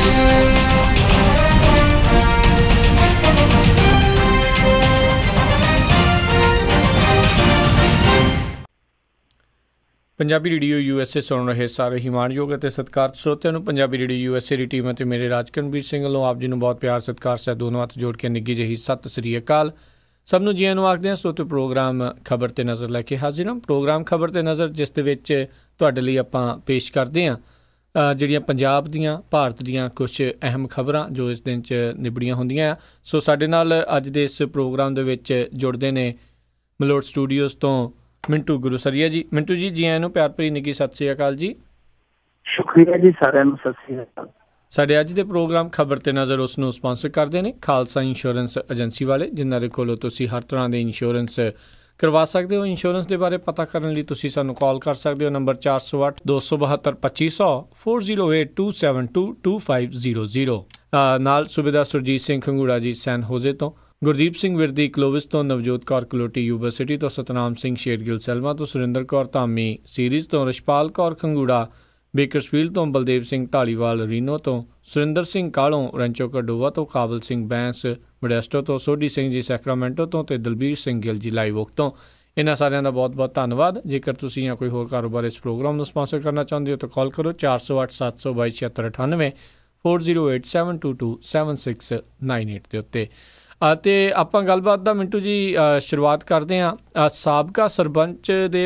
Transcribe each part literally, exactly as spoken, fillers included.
Punjabi radio USA ਐਸ ਏ ਸੁਣ ਰਹੇ ਸਾਰੇ ਹੀ ਮਾਣਯੋਗ ਅਤੇ ਸਤਿਕਾਰਤ ਸਰੋਤਿਆਂ ਨੂੰ ਪੰਜਾਬੀ ਰੇਡੀਓ ਯੂ ਐਸ ਏ ਦੀ ਟੀਮ ਅਤੇ ਮੇਰੇ ਰਾਜਕਰਨਵੀਰ ਸਿੰਘ ਵੱਲੋਂ ਆਪ ਜੀ ਨੂੰ ਬਹੁਤ ਪਿਆਰ ਸਤਿਕਾਰ ਸਹਿਤ ਦੋਨੋਂ ਹੱਥ ਜੋੜ ਕੇ ਨਿੱਘੀ ਜਿਹੀ ਸਤਿ ਸ੍ਰੀ ਅਕਾਲ। ਸਭ ਨੂੰ ਜੀਆਂ ਨੂੰ ਆਖਦੇ ਹਾਂ। ਸਰੋਤੇ ਪ੍ਰੋਗਰਾਮ ਖਬਰ 'ਤੇ ਨਜ਼ਰ ਲੈ ਕੇ ਹਾਜ਼ਰ ਹਾਂ। ਪ੍ਰੋਗਰਾਮ ਖਬਰ 'ਤੇ ਨਜ਼ਰ ਜਿਸ ਦੇ ਵਿੱਚ ਤੁਹਾਡੇ ਲਈ ਆਪਾਂ ਪੇਸ਼ ਕਰਦੇ ਹਾਂ ਜਿਹੜੀਆਂ ਪੰਜਾਬ ਦੀਆਂ ਭਾਰਤ ਦੀਆਂ ਕੁਛ ਅਹਿਮ ਖਬਰਾਂ ਜੋ ਇਸ ਦਿਨ 'ਚ ਨਿਬੜੀਆਂ ਹੁੰਦੀਆਂ ਆ। ਸੋ ਸਾਡੇ ਨਾਲ ਅੱਜ ਦੇ ਇਸ ਪ੍ਰੋਗਰਾਮ ਦੇ ਵਿੱਚ ਜੁੜਦੇ ਨੇ ਮਲੋਟ ਸਟੂਡੀਓਜ਼ ਤੋਂ ਮਿੰਟੂ ਗੁਰੂਸਰੀਆ ਜੀ। ਮਿੰਟੂ ਜੀ, ਜੀ ਆਇਆਂ ਨੂੰ ਪਿਆਰ ਭਰੀ ਨਿੱਘੀ ਸਤਿ ਸ੍ਰੀ ਅਕਾਲ ਜੀ। ਸ਼ੁਕਰੀਆ ਜੀ, ਸਾਰਿਆਂ ਨੂੰ ਸਤਿ ਸ੍ਰੀ ਅਕਾਲ। ਸਾਡੇ ਅੱਜ ਦੇ ਪ੍ਰੋਗਰਾਮ ਖਬਰ 'ਤੇ ਨਜ਼ਰ ਉਸ ਨੂੰ ਸਪਾਂਸਰ ਕਰਦੇ ਨੇ ਖਾਲਸਾ ਇੰਸ਼ੋਰੈਂਸ ਏਜੰਸੀ ਵਾਲੇ, ਜਿਨ੍ਹਾਂ ਦੇ ਕੋਲੋਂ ਤੁਸੀਂ ਹਰ ਤਰ੍ਹਾਂ ਦੇ ਇੰਸ਼ੋਰੈਂਸ ਕਰਵਾ ਸਕਦੇ ਹੋ। ਇੰਸ਼ੋਰੈਂਸ ਦੇ ਬਾਰੇ ਪਤਾ ਕਰਨ ਲਈ ਤੁਸੀਂ ਸਾਨੂੰ ਕਾਲ ਕਰ ਸਕਦੇ ਹੋ ਨੰਬਰ ਚਾਰ ਸੌ ਅੱਠ ਦੋ ਸੌ ਬਹੱਤਰ ਪੱਚੀ ਸੌ four zero eight two seven two two five zero zero. ਨਾਲ ਸੂਬੇਦਾਰ ਸੁਰਜੀਤ ਸਿੰਘ ਖੰਗੂੜਾ ਜੀ ਸੈਨ ਹੋਜ਼ੇ ਤੋਂ, ਗੁਰਦੀਪ ਸਿੰਘ ਵਿਰਦੀ ਕਲੋਵਿਸ ਤੋਂ, ਨਵਜੋਤ ਕੌਰ ਕਲੋਟੀ ਯੂਬਾ ਸਿਟੀ ਤੋਂ, ਸਤਨਾਮ ਸਿੰਘ ਸ਼ੇਰਗਿੱਲ ਸੈਲਮਾ ਤੋਂ, ਸੁਰਿੰਦਰ ਕੌਰ ਧਾਮੀ ਸੀਰੀਜ਼ ਤੋਂ, ਰਸ਼ਪਾਲ ਕੌਰ ਖੰਗੂੜਾ ਬੇਕਰਸਫੀਲਡ ਤੋਂ, ਬਲਦੇਵ ਸਿੰਘ ਢਾਲੀਵਾਲ ਰੀਨੋ ਤੋਂ, ਸੁਰਿੰਦਰ ਸਿੰਘ ਕਾਲੋਂ ਰੈਂਚੋ ਕਡੋਵਾ ਤੋਂ, ਕਾਬਲ ਸਿੰਘ ਬੈਂਸ ਮੋਡੈਸਟੋ ਤੋਂ, ਸੋਢੀ ਸਿੰਘ ਜੀ ਸੈਕਰਾਮੈਂਟੋ ਤੋਂ ਅਤੇ ਦਲਬੀਰ ਸਿੰਘ ਗਿੱਲ ਜੀ ਲਾਈਵ ਓਕ ਤੋਂ। ਇਹਨਾਂ ਸਾਰਿਆਂ ਦਾ ਬਹੁਤ ਬਹੁਤ ਧੰਨਵਾਦ। ਜੇਕਰ ਤੁਸੀਂ ਜਾਂ ਕੋਈ ਹੋਰ ਕਾਰੋਬਾਰ ਇਸ ਪ੍ਰੋਗਰਾਮ ਨੂੰ ਸਪਾਂਸਰ ਕਰਨਾ ਚਾਹੁੰਦੇ ਹੋ ਤਾਂ ਕਾਲ ਕਰੋ ਚਾਰ ਸੌ ਅੱਠ ਸੱਤ ਸੌ ਬਾਈ ਛਿਹੱਤਰ ਅਠਾਨਵੇਂ four zero eight seven two two seven six nine eight ਦੇ ਉੱਤੇ। ਅਤੇ ਆਪਾਂ ਗੱਲਬਾਤ ਦਾ ਮਿੰਟੂ ਜੀ ਸ਼ੁਰੂਆਤ ਕਰਦੇ ਹਾਂ। ਸਾਬਕਾ ਸਰਪੰਚ ਦੇ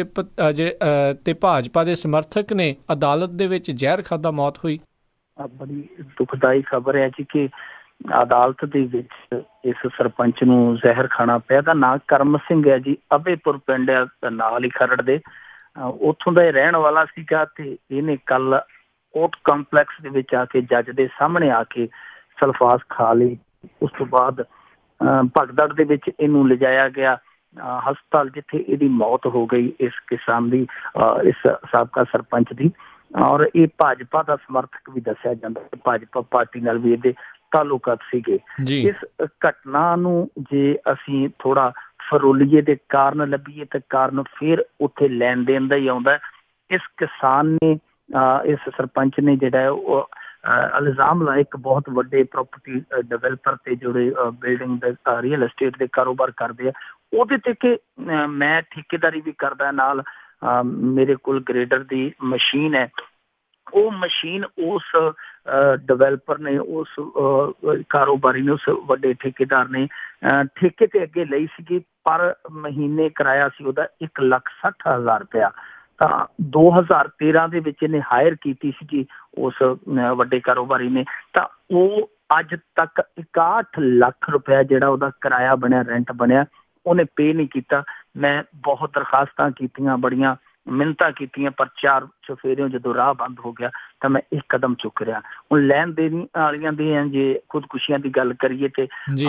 ਅਤੇ ਭਾਜਪਾ ਦੇ ਸਮਰਥਕ ਨੇ ਅਦਾਲਤ ਦੇ ਵਿੱਚ ਜ਼ਹਿਰ ਖਾਧਾ ਮੌਤ ਹੋਈ। ਬੜੀ ਦੁਖਦਾਈ ਖਬਰ ਹੈ ਜੀ ਕਿ ਅਦਾਲਤ ਦੇ ਵਿੱਚ ਇਸ ਸਰਪੰਚ ਨੂੰ ਜ਼ਹਿਰ ਖਾਣਾ ਪਿਆ। ਦਾ ਨਾਂ ਕਰਮ ਸਿੰਘ ਹੈ ਜੀ, ਅਬੇਪੁਰ ਪਿੰਡ ਨਾਲ ਹੀ ਖਰੜ ਦੇ, ਉੱਥੋਂ ਦਾ ਇਹ ਰਹਿਣ ਵਾਲਾ ਸੀਗਾ। ਤੇ ਇਹਨੇ ਕੱਲ ਕੋਰਟ ਕੰਪਲੈਕਸ ਦੇ ਵਿੱਚ ਆ ਕੇ ਜੱਜ ਦੇ ਸਾਹਮਣੇ ਆ ਕੇ ਸਲਫਾਸ ਖਾ ਲਈ। ਉਸ ਤੋਂ ਬਾਅਦ ਭਗਦੜ ਦੇ ਵਿੱਚ ਇਹਨੂੰ ਲਿਜਾਇਆ ਗਿਆ ਹਸਪਤਾਲ, ਜਿੱਥੇ ਇਹਦੀ ਮੌਤ ਹੋ ਗਈ ਇਸ ਕਿਸਾਨ ਦੀ, ਇਸ ਸਾਬਕਾ ਸਰਪੰਚ ਦੀ। ਔਰ ਇਹ ਭਾਜਪਾ ਦਾ ਸਮਰਥਕ ਵੀ ਦੱਸਿਆ ਜਾਂਦਾ, ਭਾਜਪਾ ਪਾਰਟੀ ਨਾਲ ਵੀ ਇਹਦੇ ਤਾਲੁਕਾਤ ਸੀਗੇ। ਇਸ ਘਟਨਾ ਨੂੰ ਜੇ ਅਸੀਂ ਥੋੜਾ ਫਰੋਲੀਏ ਦੇ ਕਾਰਨ ਲੱਭੀਏ ਤਾਂ ਕਾਰਨ ਫਿਰ ਉੱਥੇ ਲੈਣ ਦੇਣ ਦਾ ਹੀ ਆਉਂਦਾ। ਇਸ ਕਿਸਾਨ ਨੇ, ਇਸ ਸਰਪੰਚ ਨੇ ਜਿਹੜਾ ਉਹ ਇਲਜ਼ਾਮ ਲਾਇਆ ਇੱਕ ਬਹੁਤ ਵੱਡੇ ਪ੍ਰੋਪਰਟੀ ਡਿਵੈਲਪਰ ਤੇ ਜਿਹੜੇ ਬਿਲਡਿੰਗ ਦੇ ਰੀਅਲ ਐਸਟੇਟ ਦੇ ਕਾਰੋਬਾਰ ਕਰਦੇ ਆ, ਉਹਦੇ ਤੇ ਕਿ ਮੈਂ ਠੇਕੇਦਾਰੀ ਵੀ ਕਰਦਾ, ਨਾਲ ਮੇਰੇ ਕੋਲ ਗ੍ਰੇਡਰ ਦੀ ਮਸ਼ੀਨ ਹੈ। ਉਹ ਮਸ਼ੀਨ ਉਸ ਡਿਵੈਲਪਰ ਨੇ, ਉਸ ਕਾਰੋਬਾਰੀ ਨੇ, ਉਸ ਵੱਡੇ ਠੇਕੇਦਾਰ ਨੇ ਠੇਕੇ ਤੇ ਅੱਗੇ ਲਈ ਸੀਗੀ। ਪਰ ਮਹੀਨੇ ਕਿਰਾਇਆ ਸੀ ਉਹਦਾ ਇੱਕ ਲੱਖ ਸੱਠ ਹਜ਼ਾਰ ਰੁਪਇਆ। ਤਾਂ ਦੋ ਹਜ਼ਾਰ ਤੇਰਾਂ ਦੇ ਵਿੱਚ ਇਹਨੇ ਹਾਇਰ ਕੀਤੀ ਸੀਗੀ ਉਸ ਵੱਡੇ ਕਾਰੋਬਾਰੀ ਨੇ। ਤਾਂ ਉਹ ਅੱਜ ਤੱਕ ਇਕਾਹਠ ਲੱਖ ਰੁਪਇਆ ਜਿਹੜਾ ਉਹਦਾ ਕਿਰਾਇਆ ਬਣਿਆ, ਰੈਂਟ ਬਣਿਆ, ਉਹਨੇ ਪੇ ਨਹੀਂ ਕੀਤਾ। ਮੈਂ ਬਹੁਤ ਦਰਖਾਸਤਾਂ ਕੀਤੀਆਂ, ਬੜੀਆਂ ਮਿੰਨਤਾਂ ਕੀਤੀਆਂ, ਪਰ ਚਾਰ ਚੁਫੇਰਿਓਂ ਜਦੋਂ ਰਾਹ ਬੰਦ ਹੋ ਗਿਆ ਤਾਂ ਮੈਂ ਇੱਕ ਕਦਮ ਚੁੱਕ ਰਿਹਾ। ਹੁਣ ਲੈਣ ਦੇਣ ਵਾਲੀਆਂ ਦੇ ਜੇ ਖੁਦਕੁਸ਼ੀਆਂ ਦੀ ਗੱਲ ਕਰੀਏ ਤੇ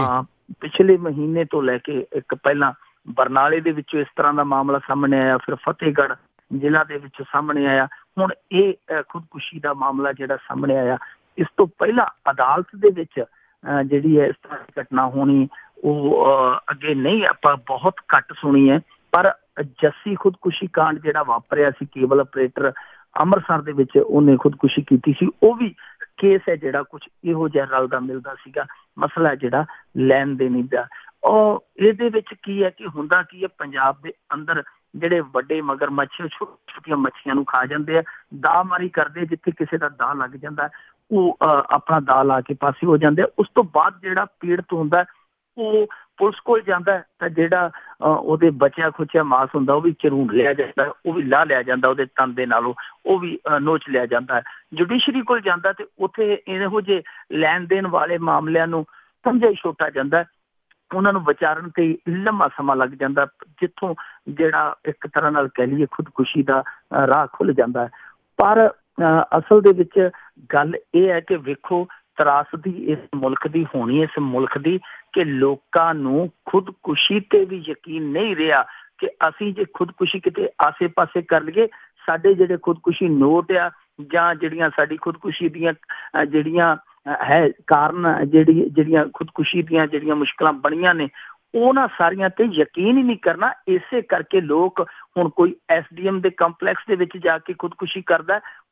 ਪਿਛਲੇ ਮਹੀਨੇ ਤੋਂ ਲੈ ਕੇ ਇੱਕ ਪਹਿਲਾਂ ਬਰਨਾਲੇ ਦੇ ਵਿੱਚੋਂ ਇਸ ਤਰ੍ਹਾਂ ਦਾ ਮਾਮਲਾ ਸਾਹਮਣੇ ਆਇਆ, ਫਿਰ ਫਤਿਹਗੜ੍ਹ ਜ਼ਿਲ੍ਹਾ ਦੇ ਵਿੱਚ ਸਾਹਮਣੇ ਆਇਆ, ਹੁਣ ਇਹ ਖੁਦਕੁਸ਼ੀ ਦਾ ਮਾਮਲਾ ਜਿਹੜਾ ਸਾਹਮਣੇ ਆਇਆ। ਇਸ ਤੋਂ ਪਹਿਲਾਂ ਅਦਾਲਤ ਦੇ ਵਿੱਚ ਜਿਹੜੀ ਹੈ ਇਸ ਤਰ੍ਹਾਂ ਦੀ ਘਟਨਾ ਹੋਣੀ ਉਹ ਅੱਗੇ ਨਹੀਂ ਆਪਾਂ ਬਹੁਤ ਘੱਟ ਸੁਣੀ ਹੈ। ਪਰ ਜੱਸੀ ਖੁਦਕੁਸ਼ੀ ਕਾਂਡ ਜਿਹੜਾ ਵਾਪਰਿਆ ਸੀ, ਕੇਬਲ ਆਪਰੇਟਰ ਅੰਮ੍ਰਿਤਸਰ ਦੇ ਵਿੱਚ ਉਹਨੇ ਖੁਦਕੁਸ਼ੀ ਕੀਤੀ ਸੀ, ਉਹ ਵੀ ਕੇਸ ਹੈ ਜਿਹੜਾ ਕੁਛ ਇਹੋ ਜਿਹਾ ਰਲਦਾ ਮਿਲਦਾ ਸੀਗਾ। ਮਸਲਾ ਜਿਹੜਾ ਲੈਣ ਦੇਣ ਦਾ, ਉਹ ਇਹਦੇ ਵਿੱਚ ਕੀ ਹੈ ਕਿ ਹੁੰਦਾ ਕੀ ਹੈ, ਪੰਜਾਬ ਦੇ ਅੰਦਰ ਜਿਹੜੇ ਵੱਡੇ ਮਗਰ ਮੱਛੀ ਛੋਟੀ ਛੋਟੀਆਂ ਮੱਛੀਆਂ ਨੂੰ ਖਾ ਜਾਂਦੇ ਆ, ਦਾਅ ਮਾਰੀ ਕਰਦੇ, ਜਿੱਥੇ ਕਿਸੇ ਦਾ ਦਾਅ ਲੱਗ ਜਾਂਦਾ ਉਹ ਆਪਣਾ ਦਾਅ ਲਾ ਕੇ ਪਾਸੇ ਹੋ ਜਾਂਦੇ ਆ। ਉਸ ਤੋਂ ਬਾਅਦ ਜਿਹੜਾ ਪੀੜਤ ਹੁੰਦਾ ਉਹ ਪੁਲਿਸ ਕੋਲ ਜਾਂਦਾ, ਤਾਂ ਜਿਹੜਾ ਉਹਦੇ ਬਚਿਆ ਖੁਚਿਆ ਮਾਸ ਹੁੰਦਾ ਉਹ ਵੀ ਝਰੂੰਡ ਲਿਆ ਜਾਂਦਾ, ਉਹ ਵੀ ਲਾਹ ਲਿਆ ਜਾਂਦਾ, ਉਹਦੇ ਤਨ ਦੇ ਨਾਲੋਂ ਉਹ ਵੀ ਨੋਚ ਲਿਆ ਜਾਂਦਾ। ਜੁਡੀਸ਼ਰੀ ਕੋਲ ਜਾਂਦਾ ਤੇ ਉੱਥੇ ਇਹੋ ਜਿਹੇ ਲੈਣ ਦੇਣ ਵਾਲੇ ਮਾਮਲਿਆਂ ਨੂੰ ਸਮਝਿਆ ਹੀ ਛੋਟਾ ਜਾਂਦਾ, ਉਹਨਾਂ ਨੂੰ ਵਿਚਾਰਨ ਤੇ ਲੰਮਾ ਸਮਾਂ ਲੱਗ ਜਾਂਦਾ, ਜਿੱਥੋਂ ਜਿਹੜਾ ਇੱਕ ਤਰ੍ਹਾਂ ਨਾਲ ਕਹਿ ਲਈਏ ਖੁਦਕੁਸ਼ੀ ਦਾ ਰਾਹ ਖੁੱਲ ਜਾਂਦਾ। ਪਰ ਅਸਲ ਦੇ ਵਿੱਚ ਗੱਲ ਇਹ ਹੈ ਕਿ ਵੇਖੋ, ਤਰਾਸਦੀ ਇਸ ਮੁਲਕ ਦੀ ਹੋਣੀ, ਇਸ ਮੁਲਕ ਦੀ, ਕਿ ਲੋਕਾਂ ਨੂੰ ਖੁਦਕੁਸ਼ੀ ਤੇ ਵੀ ਯਕੀਨ ਨਹੀਂ ਰਿਹਾ ਕਿ ਅਸੀਂ ਜੇ ਖੁਦਕੁਸ਼ੀ ਕਿਤੇ ਆਸੇ ਪਾਸੇ ਕਰ ਲਈਏ, ਸਾਡੇ ਜਿਹੜੇ ਖੁਦਕੁਸ਼ੀ ਨੋਟ ਆ ਜਾਂ ਜਿਹੜੀਆਂ ਸਾਡੀ ਖੁਦਕੁਸ਼ੀ ਦੀਆਂ ਜਿਹੜੀਆਂ ਹੈ ਕਾਰਨ, ਜਿਹੜੀ ਜਿਹੜੀਆਂ ਖੁਦਕੁਸ਼ੀ ਦੀਆਂ ਜਿਹੜੀਆਂ ਮੁਸ਼ਕਿਲਾਂ ਬਣੀਆਂ ਨੇ, ਉਹਨਾਂ ਸਾਰੀਆਂ ਤੇ ਯਕੀਨ ਹੀ ਨਹੀਂ ਕਰਨਾ। ਇਸੇ ਕਰਕੇ ਲੋਕ ਹੁਣ ਕੋਈ ਐਸ ਡੀ ਐਮ ਦੇ ਕੰਪਲੈਕਸ ਦੇ ਵਿੱਚ ਜਾ ਕੇ ਖੁਦਕੁਸ਼ੀ ਕਰਦਾ,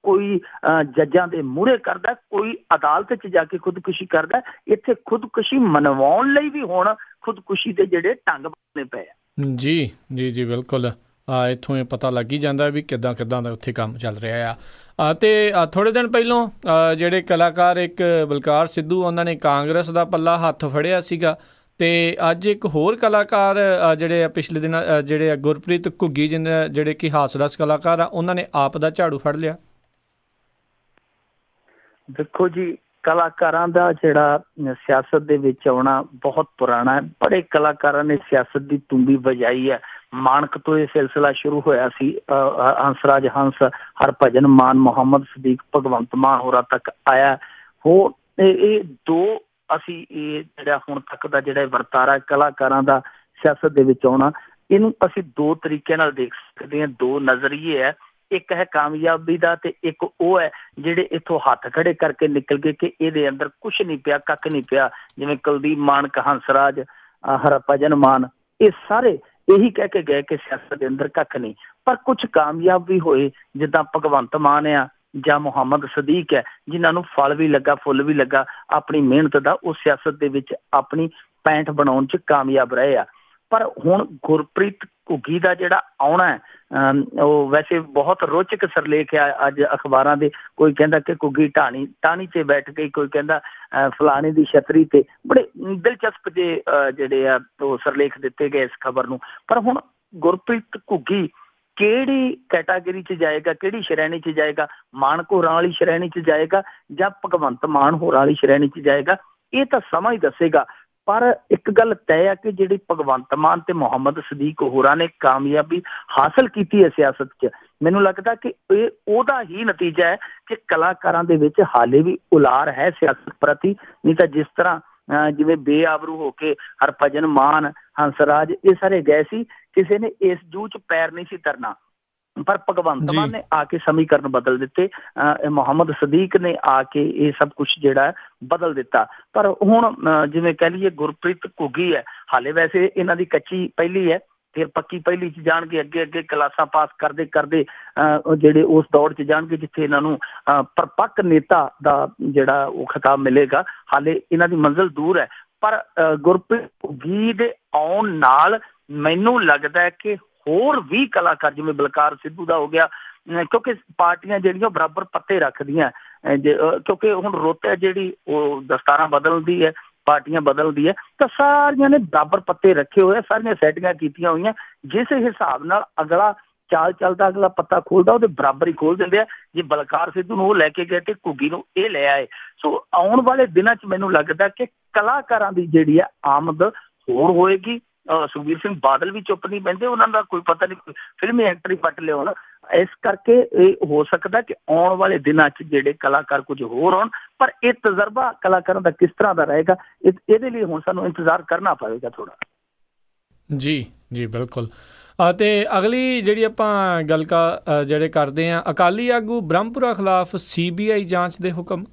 ਕੋਈ ਜੱਜਾਂ ਦੇ ਮੂਹਰੇ ਕਰਦਾ, ਕੋਈ ਅਦਾਲਤ 'ਚ ਜਾ ਕੇ ਖੁਦਕੁਸ਼ੀ ਕਰਦਾ। ਇੱਥੇ ਖੁਦਕੁਸ਼ੀ ਮਨਵਾਉਣ ਲਈ ਵੀ ਹੁਣ ਖੁਦਕੁਸ਼ੀ ਦੇ ਜਿਹੜੇ ਢੰਗ ਬਣਨੇ ਪਏ ਆ। ਜੀ ਜੀ ਜੀ ਬਿਲਕੁਲ, ਇੱਥੋਂ ਇਹ ਪਤਾ ਲੱਗ ਹੀ ਜਾਂਦਾ ਵੀ ਕਿੱਦਾਂ ਕਿੱਦਾਂ ਦਾ ਉੱਥੇ ਕੰਮ ਚੱਲ ਰਿਹਾ ਆ। ਅਤੇ ਥੋੜ੍ਹੇ ਦਿਨ ਪਹਿਲੋਂ ਜਿਹੜੇ ਕਲਾਕਾਰ, ਇੱਕ ਬਲਕਾਰ ਸਿੱਧੂ, ਉਹਨਾਂ ਨੇ ਕਾਂਗਰਸ ਦਾ ਪੱਲਾ ਹੱਥ ਫੜਿਆ ਸੀਗਾ, ਅਤੇ ਅੱਜ ਇੱਕ ਹੋਰ ਕਲਾਕਾਰ ਜਿਹੜੇ ਆ ਪਿਛਲੇ ਦਿਨ ਜਿਹੜੇ ਆ ਗੁਰਪ੍ਰੀਤ ਘੁੱਗੀ, ਜਿਹਨੇ ਜਿਹੜੇ ਕਿ ਹਾਸਰਸ ਕਲਾਕਾਰ ਆ, ਉਹਨਾਂ ਨੇ ਆਪ ਦਾ ਝਾੜੂ ਫੜ ਲਿਆ। ਦੇਖੋ ਜੀ, ਕਲਾਕਾਰਾਂ ਦਾ ਜਿਹੜਾ ਸਿਆਸਤ ਦੇ ਵਿੱਚ ਆਉਣਾ ਬਹੁਤ ਪੁਰਾਣਾ ਹੈ। ਬੜੇ ਕਲਾਕਾਰਾਂ ਨੇ ਸਿਆਸਤ ਦੀ ਤੂੰਬੀ ਵਜਾਈ ਹੈ। ਮਾਣਕ ਤੋਂ ਇਹ ਸਿਲਸਿਲਾ ਸ਼ੁਰੂ ਹੋਇਆ ਸੀ, ਹੰਸਰਾਜ ਹੰਸ, ਹਰਭਜਨ ਮਾਨ, ਮੁਹੰਮਦ ਸਦੀਕ, ਭਗਵੰਤ ਮਾਨ ਹੋਰਾਂ ਤੱਕ ਆਇਆ। ਹੋਰ ਇਹ ਦੋ ਅਸੀਂ ਇਹ ਜਿਹੜਾ ਹੁਣ ਤੱਕ ਦਾ ਜਿਹੜਾ ਵਰਤਾਰਾ ਕਲਾਕਾਰਾਂ ਦਾ ਸਿਆਸਤ ਦੇ ਵਿੱਚ ਆਉਣਾ, ਇਹਨੂੰ ਅਸੀਂ ਦੋ ਤਰੀਕੇ ਨਾਲ ਦੇਖ ਸਕਦੇ ਹਾਂ। ਦੋ ਨਜ਼ਰੀਏ ਹੈ, ਇੱਕ ਹੈ ਕਾਮਯਾਬੀ ਦਾ ਤੇ ਇੱਕ ਉਹ ਹੈ ਜਿਹੜੇ ਇੱਥੋਂ ਹੱਥ ਖੜੇ ਕਰਕੇ ਨਿਕਲ ਗਏ ਕਿ ਇਹਦੇ ਅੰਦਰ ਕੁਛ ਨਹੀਂ ਪਿਆ, ਕੱਖ ਨਹੀਂ ਪਿਆ। ਜਿਵੇਂ ਕੁਲਦੀਪ ਮਾਣਕ, ਹੰਸਰਾਜ, ਹਰਭਜਨ ਮਾਨ, ਇਹ ਸਾਰੇ ਇਹੀ ਕਹਿ ਕੇ ਗਏ ਕਿ ਸਿਆਸਤ ਦੇ ਅੰਦਰ ਕੱਖ ਨਹੀਂ। ਪਰ ਕੁਛ ਕਾਮਯਾਬ ਵੀ ਹੋਏ, ਜਿੱਦਾਂ ਭਗਵੰਤ ਮਾਨ ਆ ਜਾਂ ਮੁਹੰਮਦ ਸਦੀਕ ਹੈ, ਜਿਨ੍ਹਾਂ ਨੂੰ ਫਲ ਵੀ ਲੱਗਾ, ਫੁੱਲ ਵੀ ਲੱਗਾ ਆਪਣੀ ਮਿਹਨਤ ਦਾ। ਉਹ ਸਿਆਸਤ ਦੇ ਵਿੱਚ ਆਪਣੀ ਪੈਂਠ ਬਣਾਉਣ 'ਚ ਕਾਮਯਾਬ ਰਹੇ ਆ। ਪਰ ਹੁਣ ਗੁਰਪ੍ਰੀਤ ਘੁੱਗੀ ਦਾ ਜਿਹੜਾ ਆਉਣਾ ਹੈ, ਉਹ ਵੈਸੇ ਬਹੁਤ ਰੋਚਕ ਸਿਰਲੇਖ ਆ ਅੱਜ ਅਖਬਾਰਾਂ ਦੇ। ਕੋਈ ਕਹਿੰਦਾ ਕਿ ਘੁੱਗੀ ਢਾਣੀ ਟਾਹਣੀ 'ਤੇ ਬੈਠ ਗਈ, ਕੋਈ ਕਹਿੰਦਾ ਫਲਾਣੇ ਦੀ ਛਤਰੀ 'ਤੇ। ਬੜੇ ਦਿਲਚਸਪ ਜੇ ਜਿਹੜੇ ਆ ਉਹ ਸਿਰਲੇਖ ਦਿੱਤੇ ਗਏ ਇਸ ਖਬਰ ਨੂੰ। ਪਰ ਹੁਣ ਗੁਰਪ੍ਰੀਤ ਘੁੱਗੀ ਕਿਹੜੀ ਕੈਟਾਗਰੀ 'ਚ ਜਾਏਗਾ, ਕਿਹੜੀ ਸ਼੍ਰੇਣੀ 'ਚ ਜਾਏਗਾ? ਮਾਣਕ ਹੋਰਾਂ ਵਾਲੀ ਸ਼੍ਰੇਣੀ 'ਚ ਜਾਏਗਾ ਜਾਂ ਭਗਵੰਤ ਮਾਨ ਹੋਰਾਂ ਵਾਲੀ ਸ਼੍ਰੇਣੀ 'ਚ ਜਾਏਗਾ? ਇਹ ਤਾਂ ਸਮਾਂ ਹੀ ਦੱਸੇਗਾ। ਪਰ ਇੱਕ ਗੱਲ ਤੈਅ ਹੈ ਕਿ ਜਿਹੜੀ ਭਗਵੰਤ ਮਾਨ ਤੇ ਮੁਹੰਮਦ ਸਦੀਕ ਹੋਰਾਂ ਨੇ ਕਾਮਯਾਬੀ ਹਾਸਲ ਕੀਤੀ ਹੈ ਸਿਆਸਤ 'ਚ, ਮੈਨੂੰ ਲੱਗਦਾ ਕਿ ਇਹ ਉਹਦਾ ਹੀ ਨਤੀਜਾ ਹੈ ਕਿ ਕਲਾਕਾਰਾਂ ਦੇ ਵਿੱਚ ਹਾਲੇ ਵੀ ਉਲਾਰ ਹੈ ਸਿਆਸਤ ਪ੍ਰਤੀ। ਨਹੀਂ ਤਾਂ ਜਿਸ ਤਰ੍ਹਾਂ ਜਿਵੇਂ ਬੇਆਬਰੂ ਹੋ ਕੇ ਹਰਭਜਨ ਮਾਨ, ਹੰਸਰਾਜ, ਇਹ ਸਾਰੇ ਗਏ ਸੀ, ਕਿਸੇ ਨੇ ਇਸ ਜੂਹ 'ਚ ਪੈਰ ਨਹੀਂ ਸੀ ਧਰਨਾ। ਪਰ ਭਗਵੰਤ ਮਾਨ ਨੇ ਆ ਕੇ ਸਮੀਕਰਨ ਬਦਲ ਦਿੱਤੇ, ਮੁਹੰਮਦ ਸਦੀਕ ਨੇ ਆ ਕੇ ਇਹ ਸਭ ਕੁਛ ਜਿਹੜਾ ਬਦਲ ਦਿੱਤਾ। ਪਰ ਹੁਣ ਜਿਵੇਂ ਕਹਿ ਲਈਏ ਗੁਰਪ੍ਰੀਤ ਘੁੱਗੀ ਹੈ, ਹਾਲੇ ਵੈਸੇ ਇਹਨਾਂ ਦੀ ਕੱਚੀ ਪਹਿਲੀ ਹੈ, ਫਿਰ ਪੱਕੀ ਪਹਿਲੀ 'ਚ ਜਾਣਗੇ, ਅੱਗੇ ਅੱਗੇ ਕਲਾਸਾਂ ਪਾਸ ਕਰਦੇ ਕਰਦੇ ਜਿਹੜੇ ਉਸ ਦੌੜ 'ਚ ਜਾਣਗੇ ਜਿੱਥੇ ਇਹਨਾਂ ਨੂੰ ਪਰਪੱਕ ਨੇਤਾ ਦਾ ਜਿਹੜਾ ਉਹ ਖਿਤਾਬ ਮਿਲੇਗਾ। ਹਾਲੇ ਇਹਨਾਂ ਦੀ ਮੰਜ਼ਿਲ ਦੂਰ ਹੈ। ਪਰ ਗੁਰਪ੍ਰੀਤ ਘੁੱਗੀ ਦੇ ਆਉਣ ਨਾਲ ਮੈਨੂੰ ਲੱਗਦਾ ਕਿ ਹੋਰ ਵੀ ਕਲਾਕਾਰ, ਜਿਵੇਂ ਬਲਕਾਰ ਸਿੱਧੂ ਦਾ ਹੋ ਗਿਆ, ਕਿਉਂਕਿ ਪਾਰਟੀਆਂ ਜਿਹੜੀਆਂ ਬਰਾਬਰ ਪੱਤੇ ਰੱਖਦੀਆਂ, ਕਿਉਂਕਿ ਹੁਣ ਰੁੱਤ ਹੈ ਜਿਹੜੀ ਉਹ ਦਸਤਾਰਾਂ ਬਦਲਦੀ ਹੈ, ਪਾਰਟੀਆਂ ਬਦਲਦੀ ਹੈ, ਤਾਂ ਸਾਰੀਆਂ ਨੇ ਬਰਾਬਰ ਪੱਤੇ ਰੱਖੇ ਹੋਏ, ਸਾਰੀਆਂ ਸੈਟਿੰਗਾਂ ਕੀਤੀਆਂ ਹੋਈਆਂ। ਜਿਸ ਹਿਸਾਬ ਨਾਲ ਅਗਲਾ ਚਾਲ ਚੱਲਦਾ, ਅਗਲਾ ਪੱਤਾ ਖੋਲਦਾ, ਉਹਦੇ ਬਰਾਬਰ ਹੀ ਖੋਲ ਦਿੰਦੇ ਆ। ਜੇ ਬਲਕਾਰ ਸਿੱਧੂ ਨੂੰ ਉਹ ਲੈ ਕੇ ਗਏ ਤੇ ਘੁੱਗੀ ਨੂੰ ਇਹ ਲੈ ਆਏ। ਸੋ ਆਉਣ ਵਾਲੇ ਦਿਨਾਂ 'ਚ ਮੈਨੂੰ ਲੱਗਦਾ ਕਿ ਕਲਾਕਾਰਾਂ ਦੀ ਜਿਹੜੀ ਹੈ ਆਮਦ ਹੋਰ ਹੋਏਗੀ। ਸੁਖਬੀਰ ਸਿੰਘ ਬਾਦਲ ਵੀ ਚੁੱਪ ਨਹੀਂ ਬਹਿੰਦੇ, ਉਹਨਾਂ ਦਾ ਕੋਈ ਪਤਾ ਨਹੀਂ ਫਿਲਮੀ ਐਂਟਰੀ ਪੱਟ ਲਿਆਉਣ। ਇਸ ਕਰਕੇ ਇਹ ਹੋ ਸਕਦਾ ਕਿ ਆਉਣ ਵਾਲੇ ਦਿਨਾਂ 'ਚ ਜਿਹੜੇ ਕਲਾਕਾਰ ਕੁਝ ਹੋਰ ਹੋਣ। ਪਰ ਇਹ ਤਜਰਬਾ ਕਲਾਕਾਰਾਂ ਦਾ ਕਿਸ ਤਰ੍ਹਾਂ ਦਾ ਰਹੇਗਾ, ਇਹਦੇ ਲਈ ਹੁਣ ਸਾਨੂੰ ਇੰਤਜ਼ਾਰ ਕਰਨਾ ਪਵੇਗਾ ਥੋੜਾ। ਜੀ ਜੀ ਬਿਲਕੁਲ। ਅਤੇ ਅਗਲੀ ਜਿਹੜੀ ਆਪਾਂ ਗੱਲ ਕਰ ਜਿਹੜੇ ਕਰਦੇ ਹਾਂ, ਅਕਾਲੀ ਆਗੂ ਬ੍ਰਹਮਪੁਰਾ ਖਿਲਾਫ ਸੀ ਬੀ ਆਈ ਜਾਂਚ ਦੇ ਹੁਕਮ।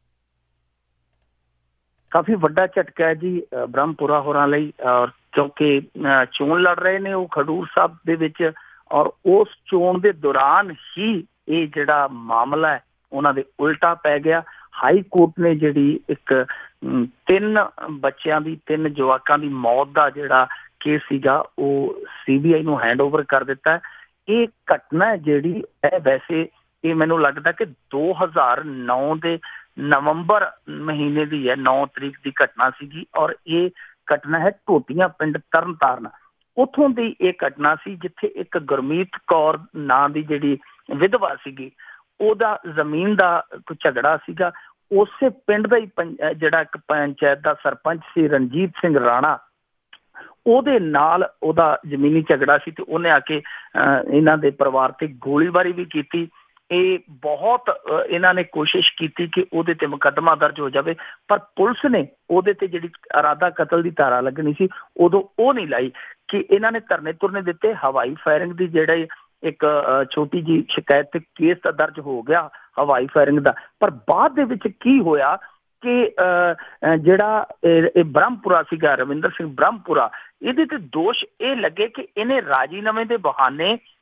ਕਾਫੀ ਵੱਡਾ ਝਟਕਾ ਹੈ ਜੀ ਬ੍ਰਹਮਪੁਰਾ ਹੋਰਾਂ ਲਈ, ਔਰ ਕਿਉਂਕਿ ਚੋਣ ਲੜ ਰਹੇ ਨੇ ਉਹ ਖਡੂਰ ਸਾਹਿਬ ਦੇ ਵਿੱਚ, ਔਰ ਉਸ ਚੋਣ ਦੇ ਦੌਰਾਨ ਹੀ ਇਹ ਜਿਹੜਾ ਮਾਮਲਾ ਹੈ ਉਹਨਾਂ ਦੇ ਉਲਟਾ ਪੈ ਗਿਆ। ਹਾਈ ਕੋਰਟ ਨੇ ਜਿਹੜੀ ਇੱਕ ਤਿੰਨ ਬੱਚਿਆਂ ਦੀ, ਤਿੰਨ ਜਵਾਕਾਂ ਦੀ ਮੌਤ ਦਾ ਜਿਹੜਾ ਕੇਸ ਸੀਗਾ ਉਹ ਸੀ ਬੀ ਆਈ ਨੂੰ ਹੈਂਡ ਓਵਰ ਕਰ ਦਿੱਤਾ। ਇਹ ਘਟਨਾ ਜਿਹੜੀ ਹੈ, ਵੈਸੇ ਇਹ ਮੈਨੂੰ ਲੱਗਦਾ ਕਿ ਦੋ ਹਜ਼ਾਰ ਨੌ ਦੇ ਨਵੰਬਰ ਮਹੀਨੇ ਦੀ ਹੈ, ਨੌ ਤਰੀਕ ਦੀ ਘਟਨਾ ਸੀਗੀ। ਔਰ ਇਹ ਘਟਨਾ ਹੈ ਢੋਟੀਆਂ ਪਿੰਡ ਤਰਨ ਤਾਰਨ, ਉੱਥੋਂ ਦੀ ਇਹ ਘਟਨਾ ਸੀ ਜਿੱਥੇ ਇੱਕ ਗੁਰਮੀਤ ਕੌਰ ਨਾਂ ਦੀ ਜਿਹੜੀ ਵਿਧਵਾ ਸੀਗੀ, ਉਹਦਾ ਜ਼ਮੀਨ ਦਾ ਕੋਈ ਝਗੜਾ ਸੀਗਾ। ਉਸੇ ਪਿੰਡ ਦਾ ਹੀ ਜਿਹੜਾ ਇੱਕ ਪੰਚਾਇਤ ਦਾ ਸਰਪੰਚ ਸੀ ਰਣਜੀਤ ਸਿੰਘ ਰਾਣਾ, ਉਹਦੇ ਨਾਲ ਉਹਦਾ ਜ਼ਮੀਨੀ ਝਗੜਾ ਸੀ ਤੇ ਉਹਨੇ ਆ ਕੇ ਇਹਨਾਂ ਦੇ ਪਰਿਵਾਰ ਤੇ ਗੋਲੀਬਾਰੀ ਵੀ ਕੀਤੀ। ਇਹ ਬਹੁਤ ਇਹਨਾਂ ਨੇ ਕੋਸ਼ਿਸ਼ ਕੀਤੀ ਕਿ ਉਹਦੇ ਤੇ ਮੁਕੱਦਮਾ ਦਰਜ ਹੋ ਜਾਵੇ, ਪਰ ਪੁਲਿਸ ਨੇ ਉਹਦੇ ਤੇ ਜਿਹੜੀ ਇਰਾਦਾ ਕਤਲ ਦੀ ਧਾਰਾ ਲੱਗਣੀ ਸੀ ਉਦੋਂ ਉਹ ਨਹੀਂ ਲਾਈ। ਕਿ ਇਹਨਾਂ ਨੇ ਧਰਨੇ ਧੁਰਨੇ ਦਿੱਤੇ, ਹਵਾਈ ਫਾਇਰਿੰਗ ਦੀ ਜਿਹੜਾ ਇੱਕ ਛੋਟੀ ਜਿਹੀ ਸ਼ਿਕਾਇਤ ਤੇ ਕੇਸ ਤਾਂ ਦਰਜ ਹੋ ਗਿਆ ਹਵਾਈ ਫਾਇਰਿੰਗ ਦਾ। ਪਰ ਬਾਅਦ ਦੇ ਵਿੱਚ ਕੀ ਹੋਇਆ ਕਿ ਜਿਹੜਾ ਇਹ ਬ੍ਰਹਮਪੁਰਾ ਸੀਗਾ, ਰਵਿੰਦਰ ਸਿੰਘ ਬ੍ਰਹਮਪੁਰਾ, ਇਹਦੇ ਤੇ ਦੋਸ਼ ਇਹ ਲੱਗੇ ਕਿ ਇਹਨੇ ਰਾਜੀਨਾਮੇ ਦੇ ਬਹਾਨੇ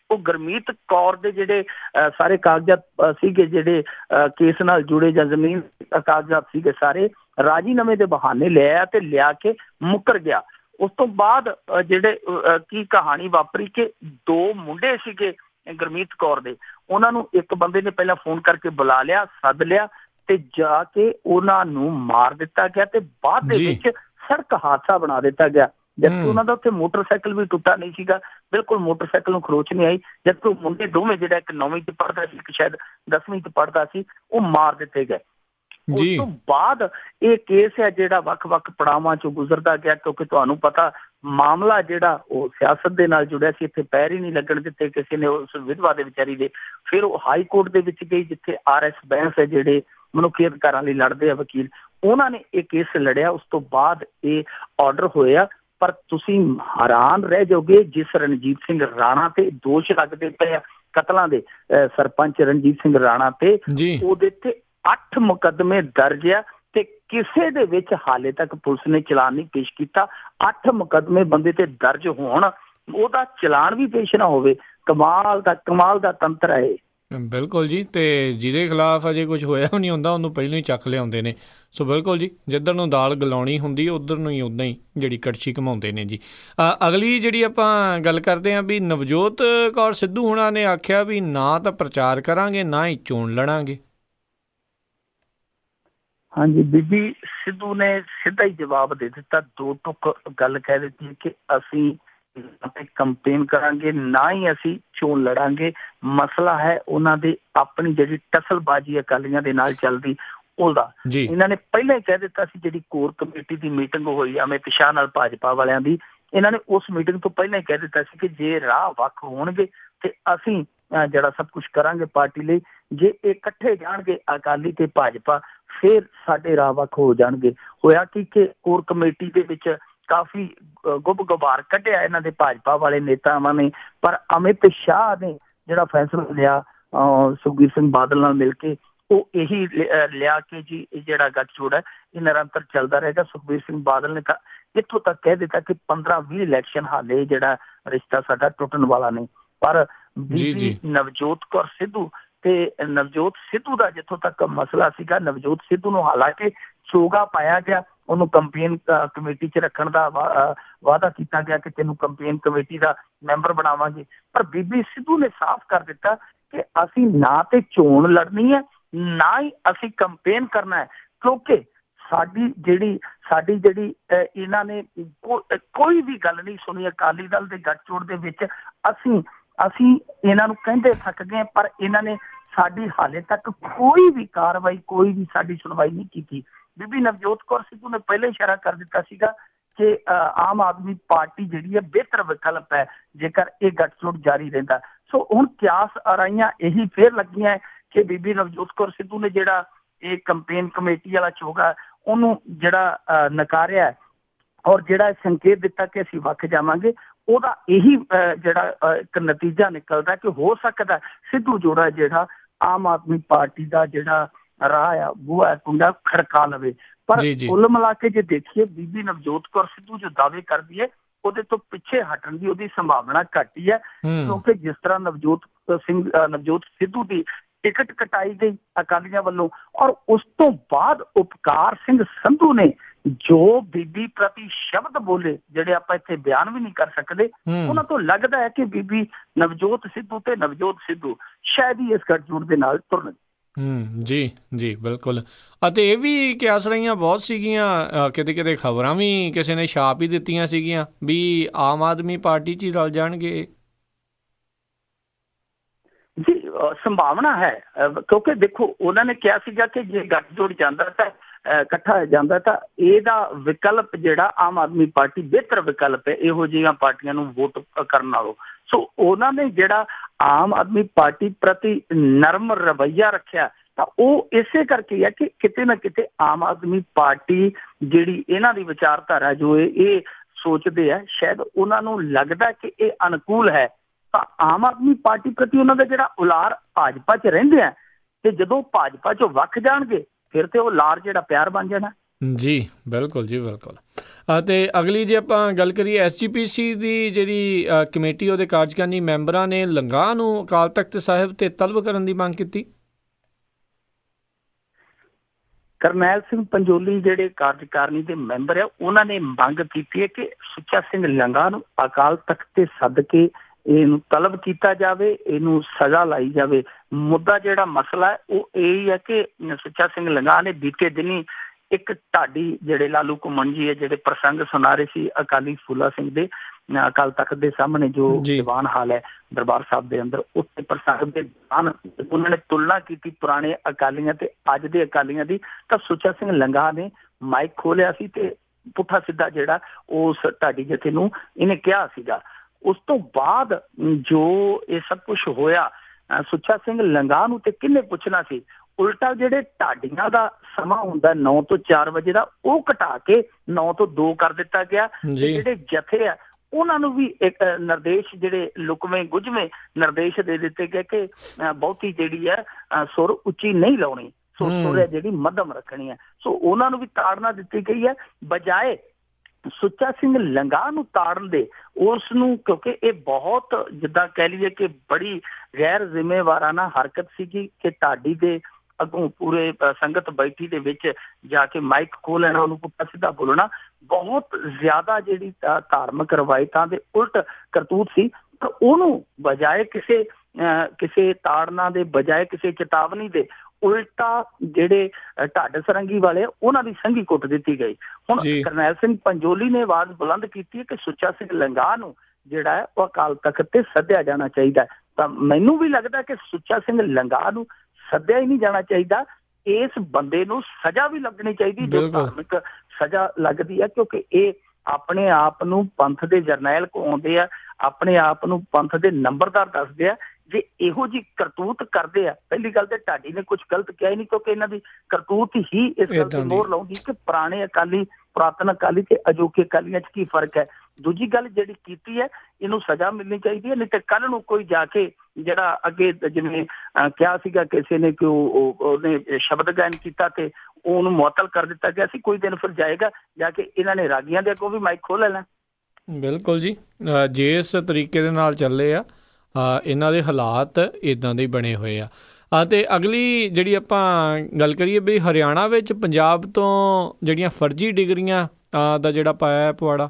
ਉਹ ਗੁਰਮੀਤ ਕੌਰ ਦੇ ਜਿਹੜੇ ਸਾਰੇ ਕਾਗਜ਼ਾਤ ਸੀਗੇ, ਜਿਹੜੇ ਕੇਸ ਨਾਲ ਜੁੜੇ ਜਾਂ ਜ਼ਮੀਨ ਕਾਗਜ਼ਾਤ ਸੀਗੇ, ਸਾਰੇ ਰਾਜੀਨਾਮੇ ਦੇ ਬਹਾਨੇ ਲਿਆ ਤੇ ਲਿਆ ਕੇ ਮੁੱਕਰ ਗਿਆ। ਉਸ ਤੋਂ ਬਾਅਦ ਜਿਹੜੇ ਕੀ ਕਹਾਣੀ ਵਾਪਰੀ ਕਿ ਦੋ ਮੁੰਡੇ ਸੀਗੇ ਗੁਰਮੀਤ ਕੌਰ ਦੇ, ਉਹਨਾਂ ਨੂੰ ਇੱਕ ਬੰਦੇ ਨੇ ਪਹਿਲਾਂ ਫੋਨ ਕਰਕੇ ਬੁਲਾ ਲਿਆ, ਸੱਦ ਲਿਆ ਤੇ ਜਾ ਕੇ ਉਹਨਾਂ ਨੂੰ ਮਾਰ ਦਿੱਤਾ ਗਿਆ ਤੇ ਬਾਅਦ ਦੇ ਵਿੱਚ ਸੜਕ ਹਾਦਸਾ ਬਣਾ ਦਿੱਤਾ ਗਿਆ। ਜਦਕਿ ਉਹਨਾਂ ਦਾ ਉੱਥੇ ਮੋਟਰਸਾਈਕਲ ਵੀ ਟੁੱਟਾ ਨਹੀਂ ਸੀਗਾ, ਬਿਲਕੁਲ ਮੋਟਰਸਾਈਕਲ ਨੂੰ ਖਰੋਚ ਨਹੀਂ ਆਈ। ਜਦਕਿ ਉਹ ਮੁੰਡੇ ਦੋਵੇਂ, ਜਿਹੜਾ ਇੱਕ ਨੌਵੀਂ ਚ ਪੜ੍ਹਦਾ ਸੀ, ਇੱਕ ਸ਼ਾਇਦ ਦਸਵੀਂ ਚ ਪੜ੍ਹਦਾ ਸੀ, ਉਹ ਮਾਰ ਦਿੱਤੇ ਗਏ। ਉਸ ਤੋਂ ਬਾਅਦ ਇਹ ਕੇਸ ਹੈ ਜਿਹੜਾ ਵੱਖ-ਵੱਖ ਪੜਾਵਾਂ ਚੋਂ ਗੁਜ਼ਰਦਾ ਗਿਆ, ਕਿਉਂਕਿ ਤੁਹਾਨੂੰ ਪਤਾ ਮਾਮਲਾ ਜਿਹੜਾ ਉਹ ਸਿਆਸਤ ਦੇ ਨਾਲ ਜੁੜਿਆ ਸੀ, ਇੱਥੇ ਪੈਰ ਹੀ ਨਹੀਂ ਲੱਗਣ ਦਿੱਤੇ ਕਿਸੇ ਨੇ ਉਸ ਵਿਧਵਾ ਦੇ ਵਿਚਾਰੀ ਦੇ। ਫਿਰ ਉਹ ਹਾਈ ਕੋਰਟ ਦੇ ਵਿੱਚ ਗਈ, ਜਿੱਥੇ ਆਰ ਐਸ ਬੈਂਸ ਹੈ, ਜਿਹੜੇ ਮਨੁੱਖੀ ਅਧਿਕਾਰਾਂ ਲਈ ਲੜਦੇ ਆ ਵਕੀਲ, ਉਹਨਾਂ ਨੇ ਇਹ ਕੇਸ ਲੜਿਆ। ਉਸ ਤੋਂ ਬਾਅਦ ਇਹ ਆਰਡਰ ਹੋਇਆ। ਪਰ ਤੁਸੀਂ ਹੈਰਾਨ ਰਹਿ ਜਾਓਗੇ, ਜਿਸ ਰਣਜੀਤ ਸਿੰਘ ਰਾਣਾ ਤੇ ਦੋਸ਼ ਲੱਗਦੇ ਪਏ ਆ ਕਤਲਾਂ ਦੇ, ਸਰਪੰਚ ਰਣਜੀਤ ਸਿੰਘ ਰਾਣਾ ਤੇ, ਉਹਦੇ ਤੇ ਅੱਠ ਮੁਕੱਦਮੇ ਦਰਜ ਆ ਤੇ ਕਿਸੇ ਦੇ ਵਿੱਚ ਹਾਲੇ ਤੱਕ ਪੁਲਿਸ ਨੇ ਚਲਾਨ ਨਹੀਂ ਪੇਸ਼ ਕੀਤਾ। ਅੱਠ ਮੁਕੱਦਮੇ ਬੰਦੇ ਤੇ ਦਰਜ ਹੋਣ, ਉਹਦਾ ਚਲਾਨ ਵੀ ਪੇਸ਼ ਨਾ ਹੋਵੇ। ਕਮਾਲ ਦਾ ਕਮਾਲ ਦਾ ਤੰਤਰ ਹੈ। ਬਿਲਕੁਲ ਜੀ, ਤੇ ਜਿਹਦੇ ਖਿਲਾਫ ਅਜੇ ਕੁਝ ਹੋਇਆ ਵੀ ਨਹੀਂ ਹੁੰਦਾ ਉਹਨੂੰ ਪਹਿਲਾਂ ਹੀ ਚੱਕ ਲਿਆਉਂਦੇ ਨੇ। ਸੋ ਬਿਲਕੁਲ ਜੀ, ਜਿੱਧਰ ਨੂੰ ਦਾਲ ਗਲਾਉਣੀ ਹੁੰਦੀ ਉੱਧਰ ਨੂੰ ਹੀ ਉੱਦਾਂ ਹੀ ਜਿਹੜੀ ਕੜਛੀ ਘਮਾਉਂਦੇ ਨੇ ਜੀ। ਅਗਲੀ ਜਿਹੜੀ ਆਪਾਂ ਗੱਲ ਕਰਦੇ ਹਾਂ ਵੀ ਨਵਜੋਤ ਕੌਰ ਸਿੱਧੂ ਹੁਣਾਂ ਨੇ ਆਖਿਆ ਵੀ ਨਾ ਤਾਂ ਪ੍ਰਚਾਰ ਕਰਾਂਗੇ, ਨਾ ਹੀ ਚੋਣ ਲੜਾਂਗੇ। ਹਾਂਜੀ, ਬੀਬੀ ਸਿੱਧੂ ਨੇ ਸਿੱਧਾ ਹੀ ਜਵਾਬ ਦੇ ਦਿੱਤਾ, ਦੋ ਟੁਕ ਗੱਲ ਕਹਿ ਦਿੱਤੀ ਕਿ ਅਸੀਂ ਕੰਪੇਨ ਕਰਾਂਗੇ, ਨਾ ਹੀ ਅਸੀਂ ਚੋਣ ਲੜਾਂਗੇ। ਮਸਲਾ ਹੈ ਉਹਨਾਂ ਦੇ ਆਪਣੀ ਜਿਹੜੀ ਟਸਲਬਾਜ਼ੀ ਅਕਾਲੀਆਂ ਦੇ ਨਾਲ ਚੱਲਦੀ ਉਹਦਾ। ਇਹਨਾਂ ਨੇ ਪਹਿਲਾਂ ਹੀ ਕਹਿ ਦਿੱਤਾ ਸੀ, ਜਿਹੜੀ ਕੋਰ ਕਮੇਟੀ ਦੀ ਮੀਟਿੰਗ ਹੋਈ ਅਮਿਤ ਸ਼ਾਹ ਨਾਲ ਭਾਜਪਾ ਵਾਲਿਆਂ ਦੀ, ਇਹਨਾਂ ਨੇ ਉਸ ਮੀਟਿੰਗ ਤੋਂ ਪਹਿਲਾਂ ਹੀ ਕਹਿ ਦਿੱਤਾ ਸੀ ਕਿ ਜੇ ਰਾਹ ਵੱਖ ਹੋਣਗੇ ਤੇ ਅਸੀਂ ਜਿਹੜਾ ਸਭ ਕੁਛ ਕਰਾਂਗੇ ਪਾਰਟੀ ਲਈ। ਜੇ ਇਹ ਇਕੱਠੇ ਜਾਣਗੇ ਅਕਾਲੀ ਤੇ ਭਾਜਪਾ, ਫਿਰ ਸਾਡੇ ਰਾਹ ਵੱਖ ਹੋ ਜਾਣਗੇ। ਹੋਇਆ ਕੀ ਕਿ ਕੋਰ ਕਮੇਟੀ ਦੇ ਵਿੱਚ ਕਾਫੀ ਗੁੱਬ ਗੁਬਾਰ ਕੱਢਿਆ ਇਹਨਾਂ ਦੇ ਭਾਜਪਾ ਵਾਲੇ ਨੇਤਾਵਾਂ ਨੇ, ਪਰ ਅਮਿਤ ਸ਼ਾਹ ਨੇ ਜਿਹੜਾ ਫੈਸਲਾ ਲਿਆ ਸੁਖਬੀਰ ਸਿੰਘ ਬਾਦਲ ਨਾਲ ਮਿਲ ਕੇ, ਉਹ ਇਹੀ ਲਿਆ ਕਿ ਜੀ ਜਿਹੜਾ ਗੱਠਜੋੜ ਹੈ ਇਹ ਨਿਰੰਤਰ ਚੱਲਦਾ ਰਹੇਗਾ। ਸੁਖਬੀਰ ਸਿੰਘ ਬਾਦਲ ਨੇ ਤਾਂ ਇੱਥੋਂ ਤੱਕ ਕਹਿ ਦਿੱਤਾ ਕਿ ਪੰਦਰਾਂ ਵੀਹ ਇਲੈਕਸ਼ਨ ਹਾਲੇ ਜਿਹੜਾ ਰਿਸ਼ਤਾ ਸਾਡਾ ਟੁੱਟਣ ਵਾਲਾ ਨਹੀਂ। ਪਰ ਬੀਬੀ ਨਵਜੋਤ ਕੌਰ ਸਿੱਧੂ ਤੇ ਨਵਜੋਤ ਸਿੱਧੂ ਦਾ ਜਿੱਥੋਂ ਤੱਕ ਮਸਲਾ ਸੀਗਾ, ਨਵਜੋਤ ਸਿੱਧੂ ਨੂੰ ਹਾਲਾਂਕਿ ਚੋਗਾ ਪਾਇਆ ਗਿਆ, ਉਹਨੂੰ ਕੰਪੇਨ ਕਮੇਟੀ 'ਚ ਰੱਖਣ ਦਾ ਵਾਅਦਾ ਕੀਤਾ ਗਿਆ ਕਿ ਤੈਨੂੰ ਕੰਪੇਨ ਕਮੇਟੀ ਦਾ ਮੈਂਬਰ ਬਣਾਵਾਂਗੇ। ਪਰ ਬੀਬੀ ਸਿੱਧੂ ਨੇ ਸਾਫ਼ ਕਰ ਦਿੱਤਾ ਕਿ ਅਸੀਂ ਨਾ ਤੇ ਚੋਣ ਲੜਨੀ ਹੈ, ਨਾ ਹੀ ਅਸੀਂ ਕੰਪੇਨ ਕਰਨਾ ਹੈ, ਕਿਉਂਕਿ ਸਾਡੀ ਜਿਹੜੀ ਸਾਡੀ ਜਿਹੜੀ ਇਹਨਾਂ ਨੇ ਕੋਈ ਵੀ ਗੱਲ ਨਹੀਂ ਸੁਣੀ ਅਕਾਲੀ ਦਲ ਦੇ ਗੱਠਜੋੜ ਦੇ ਵਿੱਚ। ਅਸੀਂ ਅਸੀਂ ਇਹਨਾਂ ਨੂੰ ਕਹਿੰਦੇ ਥੱਕ ਗਏ, ਪਰ ਇਹਨਾਂ ਨੇ ਸਾਡੀ ਹਾਲੇ ਤੱਕ ਕੋਈ ਵੀ ਕਾਰਵਾਈ, ਕੋਈ ਵੀ ਸਾਡੀ ਸੁਣਵਾਈ ਨਹੀਂ ਕੀਤੀ। ਬੀਬੀ ਨਵਜੋਤ ਕੌਰ ਸਿੱਧੂ ਨੇ ਪਹਿਲਾਂ ਇਸ਼ਾਰਾ ਕਰ ਦਿੱਤਾ ਸੀਗਾ ਕਿ ਆਮ ਆਦਮੀ ਪਾਰਟੀ ਜਿਹੜੀ ਹੈ ਬਿਹਤਰ ਵਿਕਲਪ ਹੈ ਜੇਕਰ ਇਹ ਗੱਠਜੋੜ ਜਾਰੀ ਰਹਿੰਦਾ। ਸੋ ਹੁਣ ਕਿਆਸ ਆਰਾਈਆਂ ਇਹੀ ਫੇਰ ਲੱਗੀਆਂ ਕਿ ਬੀਬੀ ਨਵਜੋਤ ਕੌਰ ਸਿੱਧੂ ਨੇ ਜਿਹੜਾ ਇਹ ਕੰਪੇਨ ਕਮੇਟੀ ਵਾਲਾ ਚੋਗਾ ਉਹਨੂੰ ਜਿਹੜਾ ਨਕਾਰਿਆ ਔਰ ਜਿਹੜਾ ਸੰਕੇਤ ਦਿੱਤਾ ਕਿ ਅਸੀਂ ਵੱਖ ਜਾਵਾਂਗੇ, ਉਹਦਾ ਇਹੀ ਜਿਹੜਾ ਇੱਕ ਨਤੀਜਾ ਨਿਕਲਦਾ ਕਿ ਹੋ ਸਕਦਾ ਸਿੱਧੂ ਜੋੜਾ ਜਿਹੜਾ ਆਮ ਆਦਮੀ ਪਾਰਟੀ ਦਾ ਜਿਹੜਾ ਰਾਹ ਆ ਬੂਹਾ ਕੁੰਡਾ ਖੜਕਾ ਲਵੇ। ਪਰ ਕੁੱਲ ਮਿਲਾ ਕੇ ਜੇ ਦੇਖੀਏ, ਬੀਬੀ ਨਵਜੋਤ ਕੌਰ ਸਿੱਧੂ ਜੋ ਦਾਅਵੇ ਕਰਦੀ ਹੈ ਉਹਦੇ ਤੋਂ ਪਿੱਛੇ ਹਟਣ ਦੀ ਉਹਦੀ ਸੰਭਾਵਨਾ ਘੱਟ ਹੀ ਹੈ, ਕਿਉਂਕਿ ਜਿਸ ਤਰ੍ਹਾਂ ਨਵਜੋਤ ਸਿੰਘ ਨਵਜੋਤ ਸਿੱਧੂ ਦੀ ਟਿਕਟ ਕਟਾਈ ਗਈ ਅਕਾਲੀਆਂ ਵੱਲੋਂ, ਔਰ ਉਸ ਤੋਂ ਬਾਅਦ ਉਪਕਾਰ ਸਿੰਘ ਸੰਧੂ ਨੇ ਜੋ ਬੀਬੀ ਪ੍ਰਤੀ ਸ਼ਬਦ ਬੋਲੇ ਜਿਹੜੇ ਆਪਾਂ ਇੱਥੇ ਬਿਆਨ ਵੀ ਨਹੀਂ ਕਰ ਸਕਦੇ, ਉਹਨਾਂ ਤੋਂ ਲੱਗਦਾ ਹੈ ਕਿ ਬੀਬੀ ਨਵਜੋਤ ਸਿੱਧੂ ਤੇ ਨਵਜੋਤ ਸਿੱਧੂ ਸ਼ਾਇਦ ਹੀ ਇਸ ਗੱਠਜੋੜ ਦੇ ਨਾਲ ਤੁਰਨ। ਹੂੰ ਜੀ ਜੀ ਬਿਲਕੁਲ। ਅਤੇ ਇਹ ਵੀ ਕਿਆਸ ਰਹੀਆਂ ਬਹੁਤ ਸੀਗੀਆਂ, ਕਿਤੇ ਕਿਤੇ ਖਬਰਾਂ ਵੀ ਕਿਸੇ ਨੇ ਛਾਪ ਹੀ ਦਿੱਤੀਆਂ ਸੀਗੀਆਂ ਵੀ ਆਮ ਆਦਮੀ ਪਾਰਟੀ 'ਚ ਹੀ ਰਲ ਜਾਣਗੇ। ਜੀ ਸੰਭਾਵਨਾ ਹੈ, ਕਿਉਂਕਿ ਦੇਖੋ ਉਹਨਾਂ ਨੇ ਕਿਹਾ ਸੀਗਾ ਕਿ ਜੇ ਗੱਠਜੋੜ ਜਾਂਦਾ ਤਾਂ ਇਕੱਠਾ ਜਾਂਦਾ ਤਾਂ ਇਹਦਾ ਵਿਕਲਪ ਜਿਹੜਾ ਆਮ ਆਦਮੀ ਪਾਰਟੀ ਬਿਹਤਰ ਵਿਕਲਪ ਹੈ ਇਹੋ ਜਿਹੀਆਂ ਪਾਰਟੀਆਂ ਨੂੰ ਵੋਟ ਕਰਨ ਨਾਲੋਂ। ਸੋ ਉਹਨਾਂ ਨੇ ਜਿਹੜਾ ਆਮ ਆਦਮੀ ਪਾਰਟੀ ਪ੍ਰਤੀ ਨਰਮ ਰਵੱਈਆ ਰੱਖਿਆ ਤਾਂ ਉਹ ਇਸੇ ਕਰਕੇ ਹੈ ਕਿ ਕਿਤੇ ਨਾ ਕਿਤੇ ਆਮ ਆਦਮੀ ਪਾਰਟੀ ਜਿਹੜੀ ਇਹਨਾਂ ਦੀ ਵਿਚਾਰਧਾਰਾ ਜੋ ਇਹ ਸੋਚਦੇ ਆ, ਸ਼ਾਇਦ ਉਹਨਾਂ ਨੂੰ ਲੱਗਦਾ ਕਿ ਇਹ ਅਨੁਕੂਲ ਹੈ, ਤਾਂ ਆਮ ਆਦਮੀ ਪਾਰਟੀ ਪ੍ਰਤੀ ਉਹਨਾਂ ਦਾ ਜਿਹੜਾ ਉਲਾਰ ਭਾਜਪਾ 'ਚ ਰਹਿੰਦੇ ਆ, ਤੇ ਜਦੋਂ ਭਾਜਪਾ 'ਚੋਂ ਵੱਖ ਜਾਣਗੇ ਫਿਰ ਤੇ ਉਹ ਲਾਰ ਜਿਹੜਾ ਪਿਆਰ ਬਣ ਜਾਣਾ। ਜੀ ਬਿਲਕੁਲ ਜੀ ਬਿਲਕੁਲ। ਅਤੇ ਅਗਲੀ ਜੇ ਆਪਾਂ ਗੱਲ ਕਰੀਏ ਐਸ ਜੀ ਪੀ ਸੀ ਦੀ ਜਿਹੜੀ ਕਮੇਟੀ ਉਹਦੇ ਕਾਰਜਕਾਰਨੀ ਮੈਂਬਰਾਂ ਨੇ ਲੰਗਾਹ ਨੂੰ ਅਕਾਲ ਤਖਤ ਸਾਹਿਬ ਤੇ ਤਲਬ ਕਰਨ ਦੀ ਮੰਗ ਕੀਤੀ। ਕਰਨੈਲ ਸਿੰਘ ਪੰਜੋਲੀ ਜਿਹੜੇ ਕਾਰਜਕਾਰਨੀ ਦੇ ਮੈਂਬਰ ਆ ਉਹਨਾਂ ਨੇ ਮੰਗ ਕੀਤੀ ਹੈ ਕਿ ਸੁੱਚਾ ਸਿੰਘ ਲੰਗਾਹ ਨੂੰ ਅਕਾਲ ਤਖਤ ਤੇ ਸੱਦ ਕੇ ਇਹਨੂੰ ਤਲਬ ਕੀਤਾ ਜਾਵੇ, ਇਹਨੂੰ ਸਜ਼ਾ ਲਾਈ ਜਾਵੇ। ਮੁੱਦਾ ਜਿਹੜਾ ਮਸਲਾ ਹੈ ਉਹ ਇਹ ਹੈ ਕਿ ਸੁੱਚਾ ਸਿੰਘ ਲੰਗਾਹ ਨੇ ਬੀਤੇ ਦਿਨੀ ਇੱਕ ਢਾਡੀ ਜਿਹੜੇ ਲਾਲੂ ਘੁੰਮਣ ਜੀ ਹੈ ਜਿਹੜੇ ਪ੍ਰਸੰਗ ਸੁਣਾ ਰਹੇ ਸੀ ਅਕਾਲੀ ਫੂਲਾ ਸਿੰਘ ਦੇ ਅਕਾਲ ਤਖਤ ਦੇ ਸਾਹਮਣੇ ਜੋ ਦੀਵਾਨ ਹਾਲ ਹੈ ਦਰਬਾਰ ਸਾਹਿਬ ਦੇ ਅੰਦਰ, ਉੱਥੇ ਪ੍ਰਸੰਗ ਦੇ ਦੌਰਾਨ ਉਹਨਾਂ ਨੇ ਤੁਲਨਾ ਕੀਤੀ ਪੁਰਾਣੇ ਅਕਾਲੀਆਂ ਤੇ ਅੱਜ ਦੇ ਅਕਾਲੀਆਂ ਦੀ। ਤਾਂ ਸੁੱਚਾ ਸਿੰਘ ਲੰਗਾਹ ਨੇ ਮਾਈਕ ਖੋਲਿਆ ਸੀ ਤੇ ਪੁੱਠਾ ਸਿੱਧਾ ਜਿਹੜਾ ਉਸ ਢਾਡੀ ਜਥੇ ਨੂੰ ਇਹਨੇ ਕਿਹਾ ਸੀਗਾ। ਉਸ ਤੋਂ ਬਾਅਦ ਜੋ ਇਹ ਸਭ ਕੁਛ ਹੋਇਆ, ਸੁੱਚਾ ਸਿੰਘ ਲੰਗਾਹ ਨੂੰ ਤੇ ਕਿਹਨੇ ਪੁੱਛਣਾ ਸੀ। ਉਲਟਾ ਜਿਹੜੇ ਢਾਡੀਆਂ ਦਾ ਸਮਾਂ ਹੁੰਦਾ ਨੌ ਤੋਂ ਚਾਰ ਵਜੇ ਦਾ ਉਹ ਘਟਾ ਕੇ ਨੌ ਤੋਂ ਦੋ ਕਰ ਦਿੱਤਾ ਗਿਆ। ਜਿਹੜੇ ਜਥੇ ਆ ਉਹਨਾਂ ਨੂੰ ਵੀ ਇੱਕ ਨਿਰਦੇਸ਼ ਜਿਹੜੇ ਲੁਕਵੇਂ ਗੁਝਵੇਂ ਨਿਰਦੇਸ਼ ਦੇ ਦਿੱਤੇ ਗਏ ਕਿ ਬਹੁਤੀ ਜਿਹੜੀ ਹੈ ਸੁਰ ਉੱਚੀ ਨਹੀਂ ਲਾਉਣੀ, ਸੁਰ ਸੁਰ ਹੈ ਜਿਹੜੀ ਮੱਧਮ ਰੱਖਣੀ ਹੈ। ਸੋ ਉਹਨਾਂ ਨੂੰ ਵੀ ਤਾੜਨਾ ਦਿੱਤੀ ਗਈ ਹੈ। ਬਜਾਏ ਸੁੱਚਾ ਸਿੰਘ ਲੰਗਾਹ ਨੂੰ ਤਾੜਨ ਦੇ ਉਸ ਨੂੰ, ਕਿਉਂਕਿ ਇਹ ਬਹੁਤ ਜਿੱਦਾਂ ਕਹਿ ਲਈਏ ਕਿ ਬੜੀ ਗੈਰ ਜ਼ਿੰਮੇਵਾਰਾਨਾ ਹਰਕਤ ਸੀਗੀ ਕਿ ਢਾਡੀ ਦੇ ਅੱਗੋਂ ਪੂਰੇ ਸੰਗਤ ਬੈਠੀ ਦੇ ਵਿੱਚ ਜਾ ਕੇ ਮਾਈਕ ਖੋਲ ਲੈਣਾ, ਉਹਨੂੰ ਪੁੱਠਾ ਸਿੱਧਾ ਬੋਲਣਾ ਬਹੁਤ ਜ਼ਿਆਦਾ ਜਿਹੜੀ ਧਾਰਮਿਕ ਰਵਾਇਤਾਂ ਦੇ ਉਲਟ ਕਰਤੂਤ ਸੀ। ਪਰ ਉਹਨੂੰ ਬਜਾਏ ਕਿਸੇ ਕਿਸੇ ਤਾੜਨਾ ਦੇ ਬਜਾਏ ਕਿਸੇ ਚੇਤਾਵਨੀ ਦੇ ਉਲਟਾ ਜਿਹੜੇ ਢੱਡ ਸਰੰਗੀ ਵਾਲੇ ਉਹਨਾਂ ਦੀ ਸੰਘੀ ਕੁੱਟ ਦਿੱਤੀ ਗਈ। ਹੁਣ ਕਰਨੈਲ ਸਿੰਘ ਪੰਜੋਲੀ ਨੇ ਆਵਾਜ਼ ਬੁਲੰਦ ਕੀਤੀ ਹੈ ਕਿ ਸੁੱਚਾ ਸਿੰਘ ਲੰਗਾਹ ਨੂੰ ਜਿਹੜਾ ਹੈ ਉਹ ਅਕਾਲ ਤਖਤ ਤੇ ਸੱਦਿਆ ਜਾਣਾ ਚਾਹੀਦਾ। ਤਾਂ ਮੈਨੂੰ ਵੀ ਲੱਗਦਾ ਕਿ ਸੁੱਚਾ ਸਿੰਘ ਲੰਗਾਹ ਨੂੰ ਸੱਦਿਆ ਹੀ ਨਹੀਂ ਜਾਣਾ ਚਾਹੀਦਾ। ਇਸ ਬੰਦੇ ਨੂੰ ਸਜ਼ਾ ਵੀ ਲੱਗਣੀ ਚਾਹੀਦੀ ਜੋ ਧਾਰਮਿਕ ਸਜ਼ਾ ਲੱਗਦੀ ਹੈ, ਕਿਉਂਕਿ ਇਹ ਆਪਣੇ ਆਪ ਨੂੰ ਪੰਥ ਦੇ ਜਰਨੈਲ ਕਹਾਉਂਦੇ ਆ, ਆਪਣੇ ਆਪ ਨੂੰ ਪੰਥ ਦੇ ਨੰਬਰਦਾਰ ਦੱਸਦੇ ਆ। ਜੇ ਇਹੋ ਜਿਹੀ ਕਰਤੂਤ ਕਰਦੇ ਆ, ਪਹਿਲੀ ਗੱਲ ਤੇ ਢਾਡੀ ਨੇ ਕੁਛ ਗਲਤ ਕਿਹਾ ਹੀ ਨਹੀਂ, ਕਿਉਂਕਿ ਇਹਨਾਂ ਦੀ ਕਰਤੂਤ ਹੀ ਇਸ ਗੱਲ ਤੇ ਮੋਹਰ ਲਾਉਂਦੀ ਕਿ ਪੁਰਾਣੇ ਅਕਾਲੀ ਪੁਰਾਤਨ ਅਕਾਲੀ ਤੇ ਅਜੋਕੇ ਅਕਾਲੀਆਂ 'ਚ ਕੀ ਫਰਕ ਹੈ। ਦੂਜੀ ਗੱਲ ਜਿਹੜੀ ਕੀਤੀ ਹੈ ਇਹਨੂੰ ਸਜ਼ਾ ਮਿਲਣੀ ਚਾਹੀਦੀ ਹੈ, ਨਹੀਂ ਤੇ ਕੱਲ੍ਹ ਨੂੰ ਕੋਈ ਜਾ ਕੇ ਜਿਹੜਾ ਅੱਗੇ ਜਿਵੇਂ ਕਿਹਾ ਸੀਗਾ ਕਿਸੇ ਨੇ ਕਿ ਉਹ ਉਹਨੇ ਸ਼ਬਦ ਗਾਇਨ ਕੀਤਾ ਤੇ ਉਹਨੂੰ ਮੁਅੱਤਲ ਕਰ ਦਿੱਤਾ ਗਿਆ ਸੀ, ਕੋਈ ਦਿਨ ਫਿਰ ਜਾਏਗਾ ਜਾ ਕੇ ਇਹਨਾਂ ਨੇ ਰਾਗੀਆਂ ਦੇ ਅੱਗੋਂ ਵੀ ਮਾਈਕ ਖੋਲ੍ਹ ਲੈਣਾ। ਬਿਲਕੁਲ ਜੀ, ਜਿਸ ਤਰੀਕੇ ਦੇ ਨਾਲ ਚੱਲੇ ਆ ਇਹਨਾਂ ਦੇ ਹਾਲਾਤ ਇੱਦਾਂ ਦੇ ਬਣੇ ਹੋਏ ਆ। ਅਤੇ ਅਗਲੀ ਜਿਹੜੀ ਆਪਾਂ ਗੱਲ ਕਰੀਏ ਵੀ ਹਰਿਆਣਾ ਵਿੱਚ ਪੰਜਾਬ ਤੋਂ ਜਿਹੜੀਆਂ ਫਰਜ਼ੀ ਡਿਗਰੀਆਂ ਦਾ ਜਿਹੜਾ ਪਾਇਆ ਪਵਾੜਾ,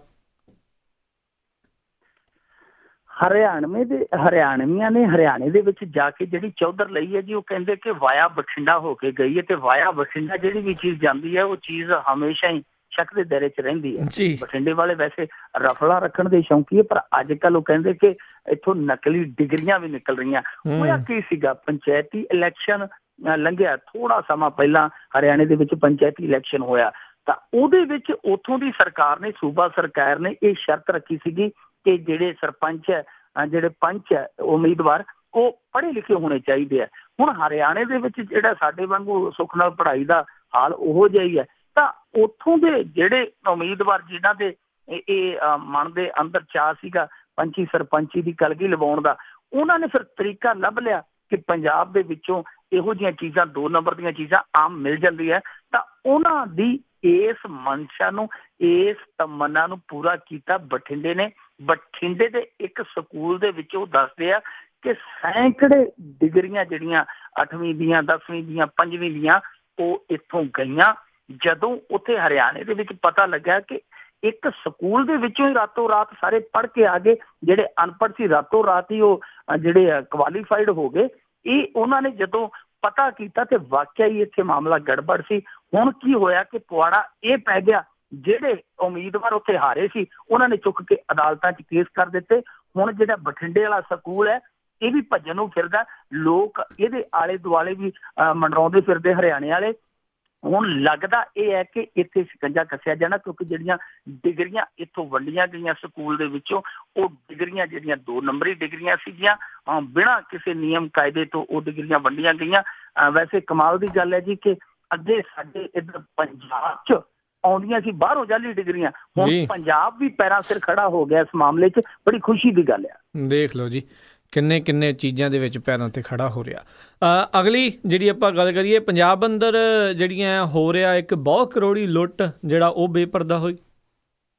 ਹਰਿਆਣਵੇਂ ਦੇ ਹਰਿਆਣਵੀਆਂ ਨੇ ਹਰਿਆਣੇ ਦੇ ਵਿੱਚ ਜਾ ਕੇ ਜਿਹੜੀ ਚੌਧਰ ਲਈ ਹੈ ਜੀ, ਉਹ ਕਹਿੰਦੇ ਕਿ ਵਾਇਆ ਬਠਿੰਡਾ ਹੋ ਕੇ ਗਈ ਹੈ ਤੇ ਵਾਇਆ ਬਠਿੰਡਾ ਜਿਹੜੀ ਵੀ ਚੀਜ਼ ਜਾਂਦੀ ਹੈ ਉਹ ਚੀਜ਼ ਹਮੇਸ਼ਾ ਹੀ ਸ਼ੱਕ ਦੇ ਦਾਇਰੇ 'ਚ ਰਹਿੰਦੀ ਹੈ। ਬਠਿੰਡੇ ਵਾਲੇ ਵੈਸੇ ਰਫਲਾ ਰੱਖਣ ਦੇ ਸ਼ੌਂਕੀ ਹੈ, ਪਰ ਅੱਜ ਕੱਲ੍ਹ ਉਹ ਕਹਿੰਦੇ ਕਿ ਇੱਥੋਂ ਨਕਲੀ ਡਿਗਰੀਆਂ ਵੀ ਨਿਕਲ ਰਹੀਆਂ। ਹੋਇਆ ਕੀ ਸੀਗਾ, ਪੰਚਾਇਤੀ ਇਲੈਕਸ਼ਨ ਲੰਘਿਆ ਥੋੜਾ ਸਮਾਂ ਪਹਿਲਾਂ ਹਰਿਆਣੇ ਦੇ ਵਿੱਚ ਪੰਚਾਇਤੀ ਇਲੈਕਸ਼ਨ ਹੋਇਆ, ਤਾਂ ਉਹਦੇ ਵਿੱਚ ਉੱਥੋਂ ਦੀ ਸਰਕਾਰ ਨੇ ਸੂਬਾ ਸਰਕਾਰ ਨੇ ਇਹ ਸ਼ਰਤ ਰੱਖੀ ਸੀਗੀ ਕਿ ਜਿਹੜੇ ਸਰਪੰਚ ਹੈ ਜਿਹੜੇ ਪੰਚ ਹੈ ਉਮੀਦਵਾਰ ਉਹ ਪੜ੍ਹੇ ਲਿਖੇ ਹੋਣੇ ਚਾਹੀਦੇ ਆ। ਹੁਣ ਹਰਿਆਣੇ ਦੇ ਵਿੱਚ ਜਿਹੜਾ ਸਾਡੇ ਵਾਂਗੂ ਸੁੱਖ ਨਾਲ ਪੜ੍ਹਾਈ ਦਾ ਹਾਲ ਉਹੋ ਜਿਹਾ ਹੀ ਹੈ, ਤਾਂ ਉੱਥੋਂ ਦੇ ਜਿਹੜੇ ਉਮੀਦਵਾਰ ਜਿਨ੍ਹਾਂ ਦੇ ਇਹ ਮਨ ਦੇ ਅੰਦਰ ਚਾਅ ਸੀਗਾ ਪੰਚੀ ਸਰਪੰਚੀ ਦੀ ਕਲਗੀ ਲਵਾਉਣ ਦਾ, ਉਹਨਾਂ ਨੇ ਫਿਰ ਤਰੀਕਾ ਲੱਭ ਲਿਆ ਕਿ ਪੰਜਾਬ ਦੇ ਵਿੱਚੋਂ ਇਹੋ ਜਿਹੀਆਂ ਚੀਜ਼ਾਂ ਦੋ ਨੰਬਰ ਦੀਆਂ ਚੀਜ਼ਾਂ ਆਮ ਮਿਲ ਜਾਂਦੀਆਂ, ਤਾਂ ਉਹਨਾਂ ਦੀ ਇਸ ਮਨਸ਼ਾ ਨੂੰ ਇਸ ਤਮੰਨਾ ਨੂੰ ਪੂਰਾ ਕੀਤਾ ਬਠਿੰਡੇ ਨੇ। ਬਠਿੰਡੇ ਦੇ ਇੱਕ ਸਕੂਲ ਦੇ ਵਿੱਚ ਉਹ ਦੱਸਦੇ ਆ ਕਿ ਸੈਂਕੜੇ ਡਿਗਰੀਆਂ ਜਿਹੜੀਆਂ ਅੱਠਵੀਂ ਦੀਆਂ ਦਸਵੀਂ ਦੀਆਂ ਪੰਜਵੀਂ ਦੀਆਂ ਉਹ ਇੱਥੋਂ ਗਈਆਂ। ਜਦੋਂ ਉੱਥੇ ਹਰਿਆਣੇ ਦੇ ਵਿੱਚ ਪਤਾ ਲੱਗਾ ਕਿ ਇੱਕ ਸਕੂਲ ਦੇ ਵਿੱਚੋਂ ਹੀ ਰਾਤੋਂ ਰਾਤ ਸਾਰੇ ਪੜ੍ਹ ਕੇ ਆ ਗਏ, ਜਿਹੜੇ ਅਨਪੜ੍ਹ ਸੀ ਰਾਤੋਂ ਰਾਤ ਹੀ ਉਹ ਜਿਹੜੇ ਕੁਆਲੀਫਾਈਡ ਹੋ ਗਏ। ਇਹ ਉਹਨਾਂ ਨੇ ਜਦੋਂ ਪਤਾ ਕੀਤਾ ਤੇ ਵਾਕਿਆ ਹੀ ਇੱਥੇ ਮਾਮਲਾ ਗੜਬੜ ਸੀ। ਹੁਣ ਕੀ ਹੋਇਆ ਕਿ ਪੁਆੜਾ ਇਹ ਪੈ ਗਿਆ, ਜਿਹੜੇ ਉਮੀਦਵਾਰ ਉੱਥੇ ਹਾਰੇ ਸੀ ਉਹਨਾਂ ਨੇ ਚੁੱਕ ਕੇ ਅਦਾਲਤਾਂ 'ਚ ਕੇਸ ਕਰ ਦਿੱਤੇ। ਹੁਣ ਜਿਹੜਾ ਬਠਿੰਡੇ ਵਾਲਾ ਸਕੂਲ ਹੈ ਇਹ ਵੀ ਭੱਜਣ ਨੂੰ ਫਿਰਦਾ, ਲੋਕ ਇਹਦੇ ਆਲੇ ਦੁਆਲੇ ਵੀ ਮੰਡਰਾਉਂਦੇ ਫਿਰਦੇ ਹਰਿਆਣੇ ਵਾਲੇ। ਹੁਣ ਲੱਗਦਾ ਇਹ ਹੈ ਕਿ ਇੱਥੇ ਸ਼ਿਕੰਜਾ ਕੱਸਿਆ ਜਾਣਾ, ਕਿਉਂਕਿ ਜਿਹੜੀਆਂ ਡਿਗਰੀਆਂ ਇੱਥੋਂ ਵੰਡੀਆਂ ਗਈਆਂ ਸਕੂਲ ਦੇ ਵਿੱਚੋਂ ਉਹ ਡਿਗਰੀਆਂ ਜਿਹੜੀਆਂ ਦੋ ਨੰਬਰੀ ਡਿਗਰੀਆਂ ਸੀਗੀਆਂ, ਬਿਨਾਂ ਕਿਸੇ ਨਿਯਮ ਕਾਇਦੇ ਤੋਂ ਉਹ ਡਿਗਰੀਆਂ ਵੰਡੀਆਂ ਗਈਆਂ। ਵੈਸੇ ਕਮਾਲ ਦੀ ਗੱਲ ਹੈ ਜੀ ਕਿ ਅੱਗੇ ਸਾਡੇ ਇੱਧਰ ਪੰਜਾਬ 'ਚ ਆਉਂਦੀਆਂ ਸੀ ਬਾਹਰੋਂ ਜਾਲੀ ਡਿਗਰੀਆਂ, ਹੁਣ ਪੰਜਾਬ ਵੀ ਪੈਰਾਂ ਸਿਰ ਖੜਾ ਹੋ ਗਿਆ ਇਸ ਮਾਮਲੇ 'ਚ। ਬੜੀ ਖੁਸ਼ੀ ਦੀ ਗੱਲ ਆ। ਦੇਖ ਲਓ ਜੀ ਕਿੰਨੇ ਕਿੰਨੇ ਚੀਜ਼ਾਂ ਦੇ ਵਿੱਚ ਪੈਰਾਂ 'ਤੇ ਖੜਾ ਹੋ ਰਿਹਾ। ਅਗਲੀ ਜਿਹੜੀ ਆਪਾਂ ਗੱਲ ਕਰੀਏ, ਪੰਜਾਬ ਅੰਦਰ ਜਿਹੜੀਆਂ ਹੋ ਰਿਹਾ ਇੱਕ ਬਹੁਤ ਕਰੋੜੀ ਲੁੱਟ ਜਿਹੜਾ ਉਹ ਬੇਪਰਦਾ ਹੋਈ।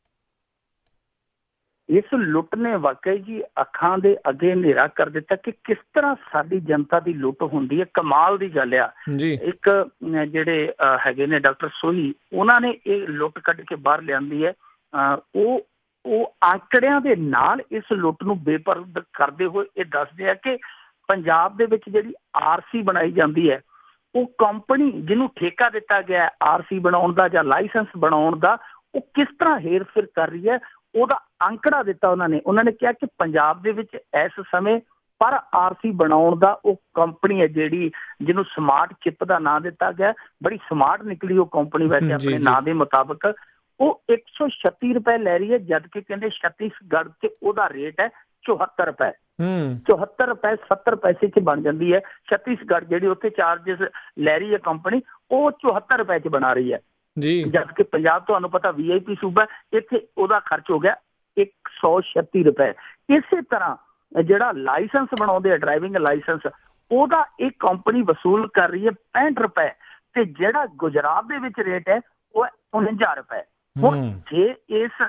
ਇਸ ਲੁੱਟ ਨੇ ਵਾਕਈ ਜੀ ਅੱਖਾਂ ਦੇ ਅੱਗੇ ਹਨੇਰਾ ਕਰ ਦਿੱਤਾ ਕਿ ਕਿਸ ਤਰ੍ਹਾਂ ਸਾਡੀ ਜਨਤਾ ਦੀ ਲੁੱਟ ਹੁੰਦੀ ਹੈ। ਕਮਾਲ ਦੀ ਗੱਲ ਆ। ਇੱਕ ਜਿਹੜੇ ਹੈਗੇ ਨੇ ਡਾਕਟਰ ਸੋਹੀ, ਉਹਨਾਂ ਨੇ ਇਹ ਲੁੱਟ ਕੱਢ ਕੇ ਬਾਹਰ ਲਿਆਂਦੀ ਹੈ। ਉਹ ਉਹ ਆંકੜਿਆਂ ਦੇ ਨਾਲ ਇਸ ਲੁੱਟ ਨੂੰ ਬੇਪਰਦ ਕਰਦੇ ਹੋਏ ਇਹ ਦੱਸਦੇ ਆ ਕਿ ਪੰਜਾਬ ਦੇ ਵਿੱਚ ਜਿਹੜੀ ਆਰ ਸੀ ਬਣਾਈ ਜਾਂਦੀ ਹੈ, ਉਹ ਕੰਪਨੀ ਜਿਹਨੂੰ ਠੇਕਾ ਦਿੱਤਾ ਗਿਆ ਆਰ ਸੀ ਬਣਾਉਣ ਦਾ ਜਾਂ ਲਾਇਸੈਂਸ ਬਣਾਉਣ ਦਾ, ਉਹ ਕਿਸ ਤਰ੍ਹਾਂ ਹੇਰ ਫੇਰ ਕਰ ਰਹੀ ਹੈ। ਉਹਦਾ ਅੰਕੜਾ ਦਿੱਤਾ ਉਹਨਾਂ ਨੇ। ਉਹਨਾਂ ਨੇ ਕਿਹਾ ਕਿ ਪੰਜਾਬ ਦੇ ਵਿੱਚ ਇਸ ਸਮੇਂ ਪਰ ਆਰ ਸੀ ਬਣਾਉਣ ਦਾ ਉਹ ਕੰਪਨੀ ਹੈ ਜਿਹੜੀ ਜਿਹਨੂੰ ਸਮਾਰਟ ਚਿੱਪ ਦਾ ਨਾਂ ਦਿੱਤਾ ਗਿਆ, ਬੜੀ ਸਮਾਰਟ ਨਿਕਲੀ ਉਹ ਕੰਪਨੀ ਵੈਸੇ ਆਪਣੇ ਨਾਂ ਦੇ ਮੁਤਾਬਕ, ਉਹ ਇੱਕ ਸੌ ਛੱਤੀ ਰੁਪਏ ਲੈ ਰਹੀ ਹੈ, ਜਦਕਿ ਕਹਿੰਦੇ ਛੱਤੀਸਗੜ੍ਹ ਚ ਉਹਦਾ ਰੇਟ ਹੈ ਚੌਹੱਤਰ ਰੁਪਏ। ਚੌਹੱਤਰ ਰੁਪਏ ਸੱਤਰ ਪੈਸੇ ਚ ਬਣ ਜਾਂਦੀ ਹੈ। ਛੱਤੀਸਗੜ੍ਹ ਜਿਹੜੀ ਉੱਥੇ ਚਾਰਜਿਸ ਲੈ ਰਹੀ ਹੈ ਕੰਪਨੀ, ਉਹ ਚੌਹੱਤਰ ਰੁਪਏ ਚ ਬਣਾ ਰਹੀ ਹੈ ਜੀ, ਜਦਕਿ ਪੰਜਾਬ ਤੁਹਾਨੂੰ ਪਤਾ ਵੀ ਆਈ ਪੀ ਸੂਬਾ, ਇੱਥੇ ਉਹਦਾ ਖਰਚ ਹੋ ਗਿਆ ਇੱਕ ਸੌ ਛੱਤੀ ਰੁਪਏ। ਇਸੇ ਤਰ੍ਹਾਂ ਜਿਹੜਾ ਲਾਇਸੈਂਸ ਬਣਾਉਂਦੇ ਆ ਡਰਾਈਵਿੰਗ ਲਾਇਸੈਂਸ, ਉਹਦਾ ਇਹ ਕੰਪਨੀ ਵਸੂਲ ਕਰ ਰਹੀ ਹੈ ਪੈਂਹਠ ਰੁਪਏ, ਤੇ ਜਿਹੜਾ ਗੁਜਰਾਤ ਦੇ ਵਿੱਚ ਰੇਟ ਹੈ ਉਹ ਹੈ ਉਣੰਜਾ ਰੁਪਏ। ਹੁਣ ਜੇ ਇਸ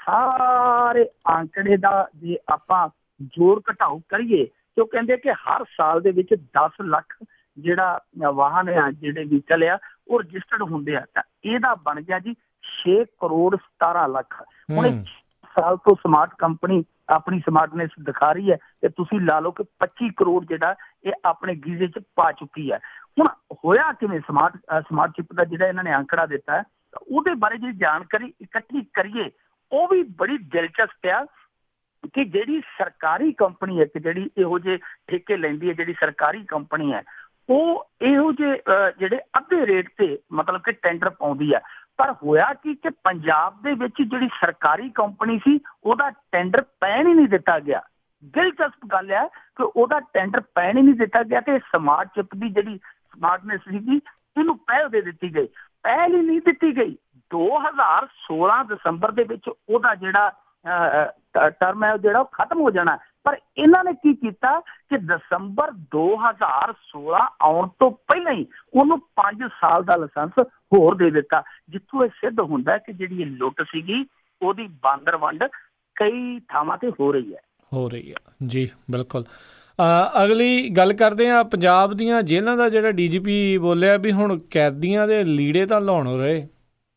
ਸਾਰੇ ਆંકੜੇ ਦਾ ਜੇ ਆਪਾਂ ਜੋੜ ਘਟਾਓ ਕਰੀਏ ਤੇ ਉਹ ਕਹਿੰਦੇ ਕਿ ਹਰ ਸਾਲ ਦੇ ਵਿੱਚ ਦਸ ਲੱਖ ਜਿਹੜਾ ਵਾਹਨ ਆ, ਜਿਹੜੇ ਵਹੀਕਲ ਆ, ਉਹ ਰਜਿਸਟਰਡ ਹੁੰਦੇ ਆ, ਤਾਂ ਇਹਦਾ ਬਣ ਗਿਆ ਜੀ ਛੇ ਕਰੋੜ ਸਤਾਰਾਂ ਲੱਖ। ਹੁਣ ਸਾਲ ਤੋਂ ਸਮਾਰਟ ਕੰਪਨੀ ਆਪਣੀ ਸਮਾਰਟਨੈਸ ਦਿਖਾ ਰਹੀ ਹੈ ਤੇ ਤੁਸੀਂ ਲਾ ਲਓ ਕਿ ਪੱਚੀ ਕਰੋੜ ਜਿਹੜਾ ਇਹ ਆਪਣੇ ਗੀਜ਼ੇ ਚ ਪਾ ਚੁੱਕੀ ਹੈ। ਹੁਣ ਹੋਇਆ ਕਿਵੇਂ? ਸਮਾਰਟ ਸਮਾਰਟ ਚਿੱਪ ਦਾ ਜਿਹੜਾ ਇਹਨਾਂ ਨੇ ਅੰਕੜਾ ਦਿੱਤਾ ਹੈ, ਉਹਦੇ ਬਾਰੇ ਜਿਹੜੀ ਜਾਣਕਾਰੀ ਇਕੱਠੀ ਕਰੀਏ, ਉਹ ਵੀ ਬੜੀ ਦਿਲਚਸਪ ਆ ਕਿ ਜਿਹੜੀ ਸਰਕਾਰੀ ਕੰਪਨੀ ਹੈ, ਕਿ ਜਿਹੜੀ ਇਹੋ ਜਿਹੇ ਠੇਕੇ ਲੈਂਦੀ ਹੈ, ਜਿਹੜੀ ਸਰਕਾਰੀ ਕੰਪਨੀ ਹੈ, ਉਹ ਇਹੋ ਜਿਹੇ ਜਿਹੜੇ ਅੱਧੇ ਰੇਟ ਤੇ ਮਤਲਬ ਕਿ ਟੈਂਡਰ ਪਾਉਂਦੀ ਹੈ। ਪਰ ਹੋਇਆ ਕੀ ਕਿ ਪੰਜਾਬ ਦੇ ਵਿੱਚ ਜਿਹੜੀ ਸਰਕਾਰੀ ਕੰਪਨੀ ਸੀ, ਉਹਦਾ ਟੈਂਡਰ ਪੈਣ ਹੀ ਨਹੀਂ ਦਿੱਤਾ ਗਿਆ। ਦਿਲਚਸਪ ਗੱਲ ਹੈ ਕਿ ਉਹਦਾ ਟੈਂਡਰ ਪੈਣ ਹੀ ਨਹੀਂ ਦਿੱਤਾ ਗਿਆ ਤੇ ਸਮਾਰਟ ਚਿੱਪ ਦੀ ਜਿਹੜੀ ਸਮਾਰਟਨੈਸ ਸੀਗੀ, ਇਹਨੂੰ ਪਹਿਲ ਦੇ ਦਿੱਤੀ ਗਈ। ਪਹਿਲ ਹੀ ਨਹੀਂ ਦਿੱਤੀ ਗਈ। ਦੋ ਹਜ਼ਾਰ ਸੋਲਾਂ ਦਸੰਬਰ ਦੇ ਵਿੱਚ ਉਹਦਾ ਜਿਹੜਾ ਟਰਮ ਹੈ ਜਿਹੜਾ ਉਹ ਖਤਮ ਹੋ ਜਾਣਾ, ਪਰ ਇਹਨਾਂ ਨੇ ਕੀ ਕੀਤਾ ਕਿ ਦਸੰਬਰ ਦੋ ਹਜ਼ਾਰ ਸੋਲਾਂ ਆਉਣ ਤੋਂ ਪਹਿਲਾਂ ਹੀ ਉਹਨੂੰ ਪੰਜ ਸਾਲ ਦਾ ਲਾਇਸੈਂਸ ਹੋਰ ਦੇ ਦਿੱਤਾ, ਜਿੱਥੋਂ ਇਹ ਸਿੱਧ ਹੁੰਦਾ ਕਿ ਜਿਹੜੀ ਇਹ ਲੁੱਟ ਸੀਗੀ ਉਹਦੀ ਬਾਂਦਰ ਵੰਡ ਕਈ ਥਾਵਾਂ ਤੇ ਹੋ ਰਹੀ ਹੈ ਹੋ ਰਹੀ ਹੈ ਜੀ, ਬਿਲਕੁਲ। ਅਗਲੀ ਗੱਲ ਕਰਦੇ ਹਾਂ ਪੰਜਾਬ ਦੀਆਂ ਜੇਲ੍ਹਾਂ ਦਾ। ਜਿਹੜਾ ਡੀ ਜੀ ਪੀ ਬੋਲਿਆ ਵੀ ਹੁਣ ਕੈਦੀਆਂ ਦੇ ਲੀੜੇ ਤਾਂ ਲਾਉਣ ਰਹੇ,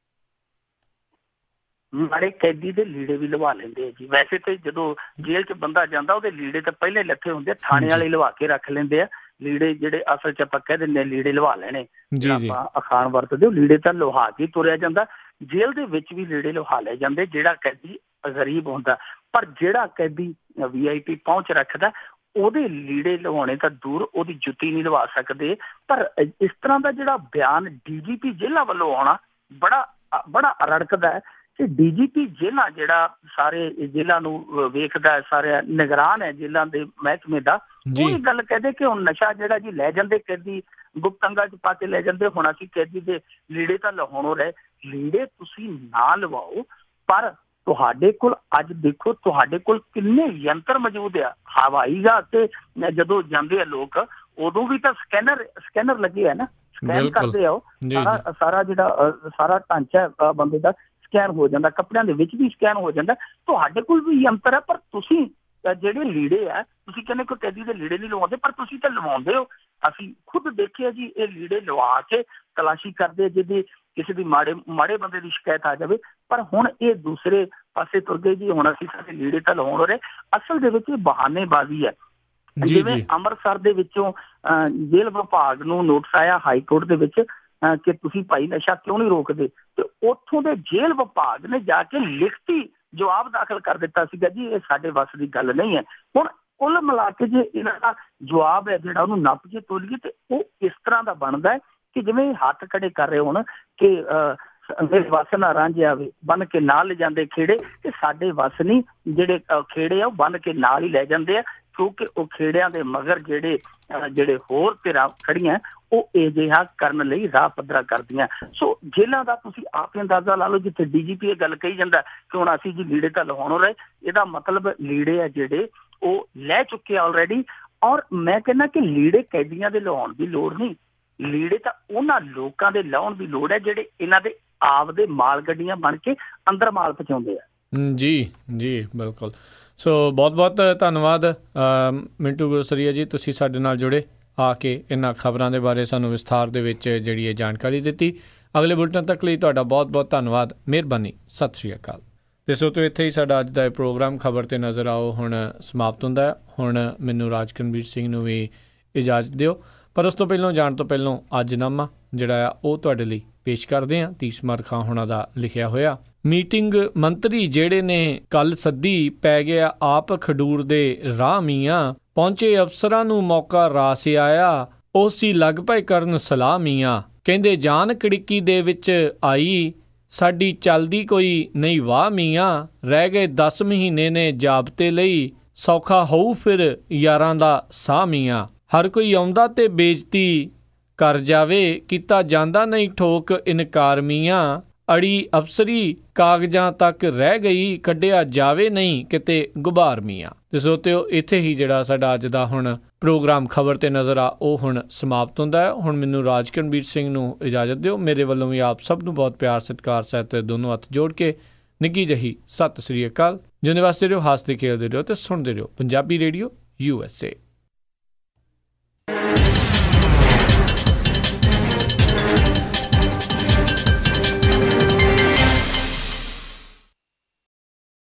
ਮਾੜੇ ਕੈਦੀ ਦੇ ਲੀੜੇ ਵੀ ਲਵਾ ਲੈਂਦੇ ਆ ਜੀ। ਵੈਸੇ ਤੇ ਜਦੋਂ ਜੇਲ੍ਹ ਚ ਬੰਦਾ ਜਾਂਦਾ ਉਹਦੇ ਲੀੜੇ ਤਾਂ ਪਹਿਲੇ ਲੱਥੇ ਹੁੰਦੇ, ਥਾਣੇ ਵਾਲੇ ਲਵਾ ਕੇ ਰੱਖ ਲੈਂਦੇ ਆ ਲੀੜੇ, ਜਿਹੜੇ ਅਸਲ ਚ ਆਪਾਂ ਕਹਿ ਦਿੰਦੇ ਆ ਲੀੜੇ ਲਵਾ ਲੈਣੇ, ਆਪਾਂ ਅਖਾਣ ਵਰਤਦੇ ਹੋ, ਲੀੜੇ ਤਾਂ ਲੁਹਾ ਕੇ ਤੁਰਿਆ ਜਾਂਦਾ। ਜੇਲ੍ਹ ਦੇ ਵਿੱਚ ਵੀ ਲੀੜੇ ਲੁਹਾ ਲਏ ਜਾਂਦੇ ਜਿਹੜਾ ਕੈਦੀ ਗਰੀਬ ਹੁੰਦਾ, ਪਰ ਜਿਹੜਾ ਕੈਦੀ ਵੀ ਆਈ ਪੀ ਪਹੁੰਚ ਰੱਖਦਾ ਉਹਦੇ ਲੀੜੇ ਲਵਾਉਣੇ ਤਾਂ ਦੂਰ, ਉਹਦੀ ਜੁੱਤੀ ਨਹੀਂ ਲਵਾ ਸਕਦੇ। ਪਰ ਇਸ ਤਰ੍ਹਾਂ ਦਾ ਜਿਹੜਾ ਬਿਆਨ ਡੀ ਜੀ ਪੀ ਜੇਲ੍ਹਾਂ ਵੱਲੋਂ ਆਉਣਾ ਬੜਾ ਬੜਾ ਰੜਕਦਾ ਹੈ ਕਿ ਡੀ ਜੀ ਪੀ ਜੇਲ੍ਹਾਂ ਜਿਹੜਾ ਸਾਰੇ ਜੇਲ੍ਹਾਂ ਨੂੰ ਵੇਖਦਾ, ਸਾਰੇ ਨਿਗਰਾਨ ਹੈ ਜੇਲ੍ਹਾਂ ਦੇ ਮਹਿਕਮੇ ਦਾ, ਉਹ ਇਹ ਗੱਲ ਕਹਦੇ ਕਿ ਹੁਣ ਨਸ਼ਾ ਜਿਹੜਾ ਜੀ ਲੈ ਜਾਂਦੇ ਕੈਦੀ, ਗੁਪਤੰਗਾ ਚ ਪਾ ਕੇ ਲੈ ਜਾਂਦੇ, ਹੁਣ ਅਸੀਂ ਕੈਦੀ ਦੇ ਲੀੜੇ ਤਾਂ ਲਹਾਉਣੋਂ ਰਹੇ। ਲੀੜੇ ਤੁਸੀਂ ਨਾ ਲਵਾਓ, ਪਰ ਤੁਹਾਡੇ ਕੋਲ ਅੱਜ ਦੇਖੋ ਤੁਹਾਡੇ ਕੋਲ ਕਿੰਨੇ ਯੰਤਰ ਮੌਜੂਦ ਆ। ਹਵਾਈ ਜਹਾਜ਼ ਤੇ ਜਦੋਂ ਜਾਂਦੇ ਆ ਲੋਕ, ਉਦੋਂ ਵੀ ਤਾਂ ਸਕੈਨਰ ਸਕੈਨਰ ਲੱਗੇ ਆ ਨਾ, ਸਕੈਨ ਕਰਦੇ ਆ ਉਹ ਸਾਰਾ ਸਾਰਾ ਜਿਹੜਾ ਸਾਰਾ ਢਾਂਚਾ ਬੰਦੇ ਦਾ ਸਕੈਨ ਹੋ ਜਾਂਦਾ, ਕੱਪੜਿਆਂ ਦੇ ਵਿੱਚ ਵੀ ਸਕੈਨ ਹੋ ਜਾਂਦਾ। ਤੁਹਾਡੇ ਕੋਲ ਵੀ ਯੰਤਰ ਹੈ, ਪਰ ਤੁਸੀਂ ਜਿਹੜੇ ਲੀੜੇ ਆ, ਤੁਸੀਂ ਕਹਿੰਦੇ ਕੋਈ ਕੈਦੀ ਦੇ ਲੀੜੇ ਨਹੀਂ ਲਵਾਉਂਦੇ, ਪਰ ਤੁਸੀਂ ਤਾਂ ਲਵਾਉਂਦੇ ਹੋ। ਅਸੀਂ ਖੁਦ ਦੇਖਿਆ ਜੀ, ਇਹ ਲੀੜੇ ਲਵਾ ਕੇ ਤਲਾਸ਼ੀ ਕਰਦੇ ਜਿਹਦੀ ਕਿਸੇ ਦੀ ਮਾੜੇ ਮਾੜੇ ਬੰਦੇ ਦੀ ਸ਼ਿਕਾਇਤ ਆ ਜਾਵੇ। ਪਰ ਹੁਣ ਇਹ ਦੂਸਰੇ ਪਾਸੇ ਤੁਰ ਗਏ ਜੀ, ਹੁਣ ਅਸੀਂ ਸਾਡੇ ਲੀੜੇ ਤਾਂ ਲਵਾਉਣ ਰਹੇ। ਅਸਲ ਦੇ ਵਿੱਚ ਇਹ ਬਹਾਨੇਬਾਜ਼ੀ ਹੈ। ਜਿਵੇਂ ਅੰਮ੍ਰਿਤਸਰ ਦੇ ਵਿੱਚੋਂ ਜੇਲ੍ਹ ਵਿਭਾਗ ਨੂੰ ਨੋਟਿਸ ਆਇਆ ਹਾਈ ਕੋਰਟ ਦੇ ਵਿੱਚ ਕਿ ਤੁਸੀਂ ਭਾਈ ਨਸ਼ਾ ਕਿਉਂ ਨਹੀਂ ਰੋਕਦੇ, ਤੇ ਉੱਥੋਂ ਦੇ ਜੇਲ੍ਹ ਵਿਭਾਗ ਨੇ ਜਾ ਕੇ ਲਿਖਤੀ ਜਵਾਬ ਦਾਖਲ ਕਰ ਦਿੱਤਾ ਸੀਗਾ ਜੀ ਇਹ ਸਾਡੇ ਵੱਸ ਦੀ ਗੱਲ ਨਹੀਂ ਹੈ। ਹੁਣ ਕੁੱਲ ਮਿਲਾ ਕੇ ਜੇ ਇਹਨਾਂ ਦਾ ਜਵਾਬ ਹੈ ਜਿਹੜਾ ਉਹਨੂੰ ਨੱਪ ਕੇ ਤੋਲੀਏ ਤੇ ਉਹ ਇਸ ਤਰ੍ਹਾਂ ਦਾ ਬਣਦਾ ਹੈ ਕਿ ਜਿਵੇਂ ਹੱਥ ਖੜੇ ਕਰ ਰਹੇ ਹੋਣ ਕਿ ਮੇਰੇ ਵੱਸ ਨਾ ਰਾਂਝਿਆ ਵੇ, ਬੰਨ ਕੇ ਨਾਲ ਲੈ ਜਾਂਦੇ ਖੇੜੇ, ਤੇ ਸਾਡੇ ਵੱਸ ਨਹੀਂ, ਜਿਹੜੇ ਖੇੜੇ ਆ ਉਹ ਬੰਨ ਕੇ ਨਾਲ ਹੀ ਲੈ ਜਾਂਦੇ ਆ, ਕਿਉਂਕਿ ਉਹ ਖੇੜਿਆਂ ਦੇ ਮਗਰ ਜਿਹੜੇ ਜਿਹੜੇ ਹੋਰ ਧਿਰਾਂ ਖੜੀਆਂ ਉਹ ਅਜਿਹਾ ਕਰਨ ਲਈ ਰਾਹ ਪੱਧਰਾ ਕਰਦੀਆਂ। ਸੋ ਜੇਲ੍ਹਾਂ ਦਾ ਤੁਸੀਂ ਆਪ ਹੀ ਅੰਦਾਜ਼ਾ ਲਾ ਲਓ, ਜਿੱਥੇ ਡੀ ਜੀ ਪੀ ਇਹ ਗੱਲ ਕਹੀ ਜਾਂਦਾ ਕਿ ਹੁਣ ਅਸੀਂ ਜੀ ਲੀੜੇ ਤਾਂ ਲਵਾਉਣੋਂ ਰਹੇ, ਇਹਦਾ ਮਤਲਬ ਲੀੜੇ ਆ ਜਿਹੜੇ ਉਹ ਲੈ ਚੁੱਕੇ ਆਲਰੇਡੀ। ਔਰ ਮੈਂ ਕਹਿੰਦਾ ਕਿ ਲੀੜੇ ਕੈਦੀਆਂ ਦੇ ਲਵਾਉਣ ਦੀ ਲੋੜ ਨਹੀਂ, ਲੀੜੇ ਤਾਂ ਉਹਨਾਂ ਲੋਕਾਂ ਦੇ ਲਾਉਣ ਦੀ ਲੋੜ ਹੈ ਜਿਹੜੇ ਇਹਨਾਂ ਦੇ ਆਪ ਦੇ ਮਾਲ ਗੱਡੀਆਂ ਬਣ ਕੇ ਅੰਦਰ ਮਾਲ ਪਹੁੰਚਾਉਂਦੇ ਆ। ਜੀ ਜੀ ਬਿਲਕੁਲ। ਸੋ ਬਹੁਤ ਬਹੁਤ ਧੰਨਵਾਦ ਮਿੰਟੂ ਗੁਰਸਰੀਆ ਜੀ, ਤੁਸੀਂ ਸਾਡੇ ਨਾਲ ਜੁੜੇ, ਆ ਕੇ ਇਹਨਾਂ ਖਬਰਾਂ ਦੇ ਬਾਰੇ ਸਾਨੂੰ ਵਿਸਥਾਰ ਦੇ ਵਿੱਚ ਜਿਹੜੀ ਇਹ ਜਾਣਕਾਰੀ ਦਿੱਤੀ। ਅਗਲੇ ਬੁਲਟਨ ਤੱਕ ਲਈ ਤੁਹਾਡਾ ਬਹੁਤ ਬਹੁਤ ਧੰਨਵਾਦ, ਮਿਹਰਬਾਨੀ, ਸਤਿ ਸ਼੍ਰੀ ਅਕਾਲ। ਅਤੇ ਸੋ ਤੋਂ ਇੱਥੇ ਹੀ ਸਾਡਾ ਅੱਜ ਦਾ ਇਹ ਪ੍ਰੋਗਰਾਮ ਖਬਰ 'ਤੇ ਨਜ਼ਰ ਆਓ ਹੁਣ ਸਮਾਪਤ ਹੁੰਦਾ ਹੈ। ਹੁਣ ਮੈਨੂੰ ਰਾਜਕਨਵੀਰ ਸਿੰਘ ਨੂੰ ਵੀ ਇਜਾਜ਼ਤ ਦਿਓ, ਪਰ ਉਸ ਤੋਂ ਪਹਿਲਾਂ ਜਾਣ ਤੋਂ ਪਹਿਲਾਂ ਅੱਜਨਾਮਾ ਜਿਹੜਾ ਆ ਉਹ ਤੁਹਾਡੇ ਲਈ ਪੇਸ਼ ਕਰਦੇ ਹਾਂ, ਤੀਸਮਾਰ ਖਾਂ ਹੋਣਾ ਦਾ ਲਿਖਿਆ ਹੋਇਆ। ਮੀਟਿੰਗ ਮੰਤਰੀ ਜਿਹੜੇ ਨੇ ਕੱਲ ਸੱਦੀ, ਪੈ ਗਿਆ ਆਪ ਖਡੂਰ ਦੇ ਰਾਹ ਮੀਆਂ, ਪਹੁੰਚੇ ਅਫਸਰਾਂ ਨੂੰ ਮੌਕਾ ਰਾਸ ਆਇਆ, ਉਹ ਸੀ ਲੱਗ ਪਏ ਕਰਨ ਸਲਾਹ ਮੀਆਂ, ਕਹਿੰਦੇ ਜਾਨ ਕੜਿੱਕੀ ਦੇ ਵਿੱਚ ਆਈ, ਸਾਡੀ ਚੱਲਦੀ ਕੋਈ ਨਹੀਂ ਵਾਹ ਮੀਆਂ, ਰਹਿ ਗਏ ਦਸ ਮਹੀਨੇ ਨੇ ਜਾਬਤੇ ਲਈ, ਸੌਖਾ ਹੋਊ ਫਿਰ ਯਾਰਾਂ ਦਾ ਸਾਹ ਮੀਆਂ, ਹਰ ਕੋਈ ਆਉਂਦਾ ਤੇ ਬੇਇੱਜ਼ਤੀ ਕਰ ਜਾਵੇ, ਕੀਤਾ ਜਾਂਦਾ ਨਹੀਂ ਠੋਕ ਇਨਕਾਰ ਮੀਆਂ, ਅੜੀ ਅਫਸਰੀ ਕਾਗਜ਼ਾਂ ਤੱਕ ਰਹਿ ਗਈ, ਕੱਢਿਆ ਜਾਵੇ ਨਹੀਂ ਕਿਤੇ ਗੁਬਾਰ ਮੀਆਂ। ਤੇ ਸੋਤਿਓ ਇੱਥੇ ਹੀ ਜਿਹੜਾ ਸਾਡਾ ਅੱਜ ਦਾ ਹੁਣ ਪ੍ਰੋਗਰਾਮ ਖਬਰ 'ਤੇ ਨਜ਼ਰ ਆ ਉਹ ਹੁਣ ਸਮਾਪਤ ਹੁੰਦਾ ਹੈ। ਹੁਣ ਮੈਨੂੰ ਰਾਜਕਨਵੀਰ ਸਿੰਘ ਨੂੰ ਇਜਾਜ਼ਤ ਦਿਓ। ਮੇਰੇ ਵੱਲੋਂ ਵੀ ਆਪ ਸਭ ਨੂੰ ਬਹੁਤ ਪਿਆਰ ਸਤਿਕਾਰ ਸਹਿਤ ਦੋਨੋਂ ਹੱਥ ਜੋੜ ਕੇ ਨਿੱਘੀ ਜਿਹੀ ਸਤਿ ਸ੍ਰੀ ਅਕਾਲ। ਜਿਉਂਦੇ ਵਾਸਤੇ ਰਹੋ, ਹੱਸਦੇ ਖੇਡਦੇ ਰਹੋ ਅਤੇ ਸੁਣਦੇ ਰਹੋ ਪੰਜਾਬੀ ਰੇਡੀਓ ਯੂ ਐਸ ਏ।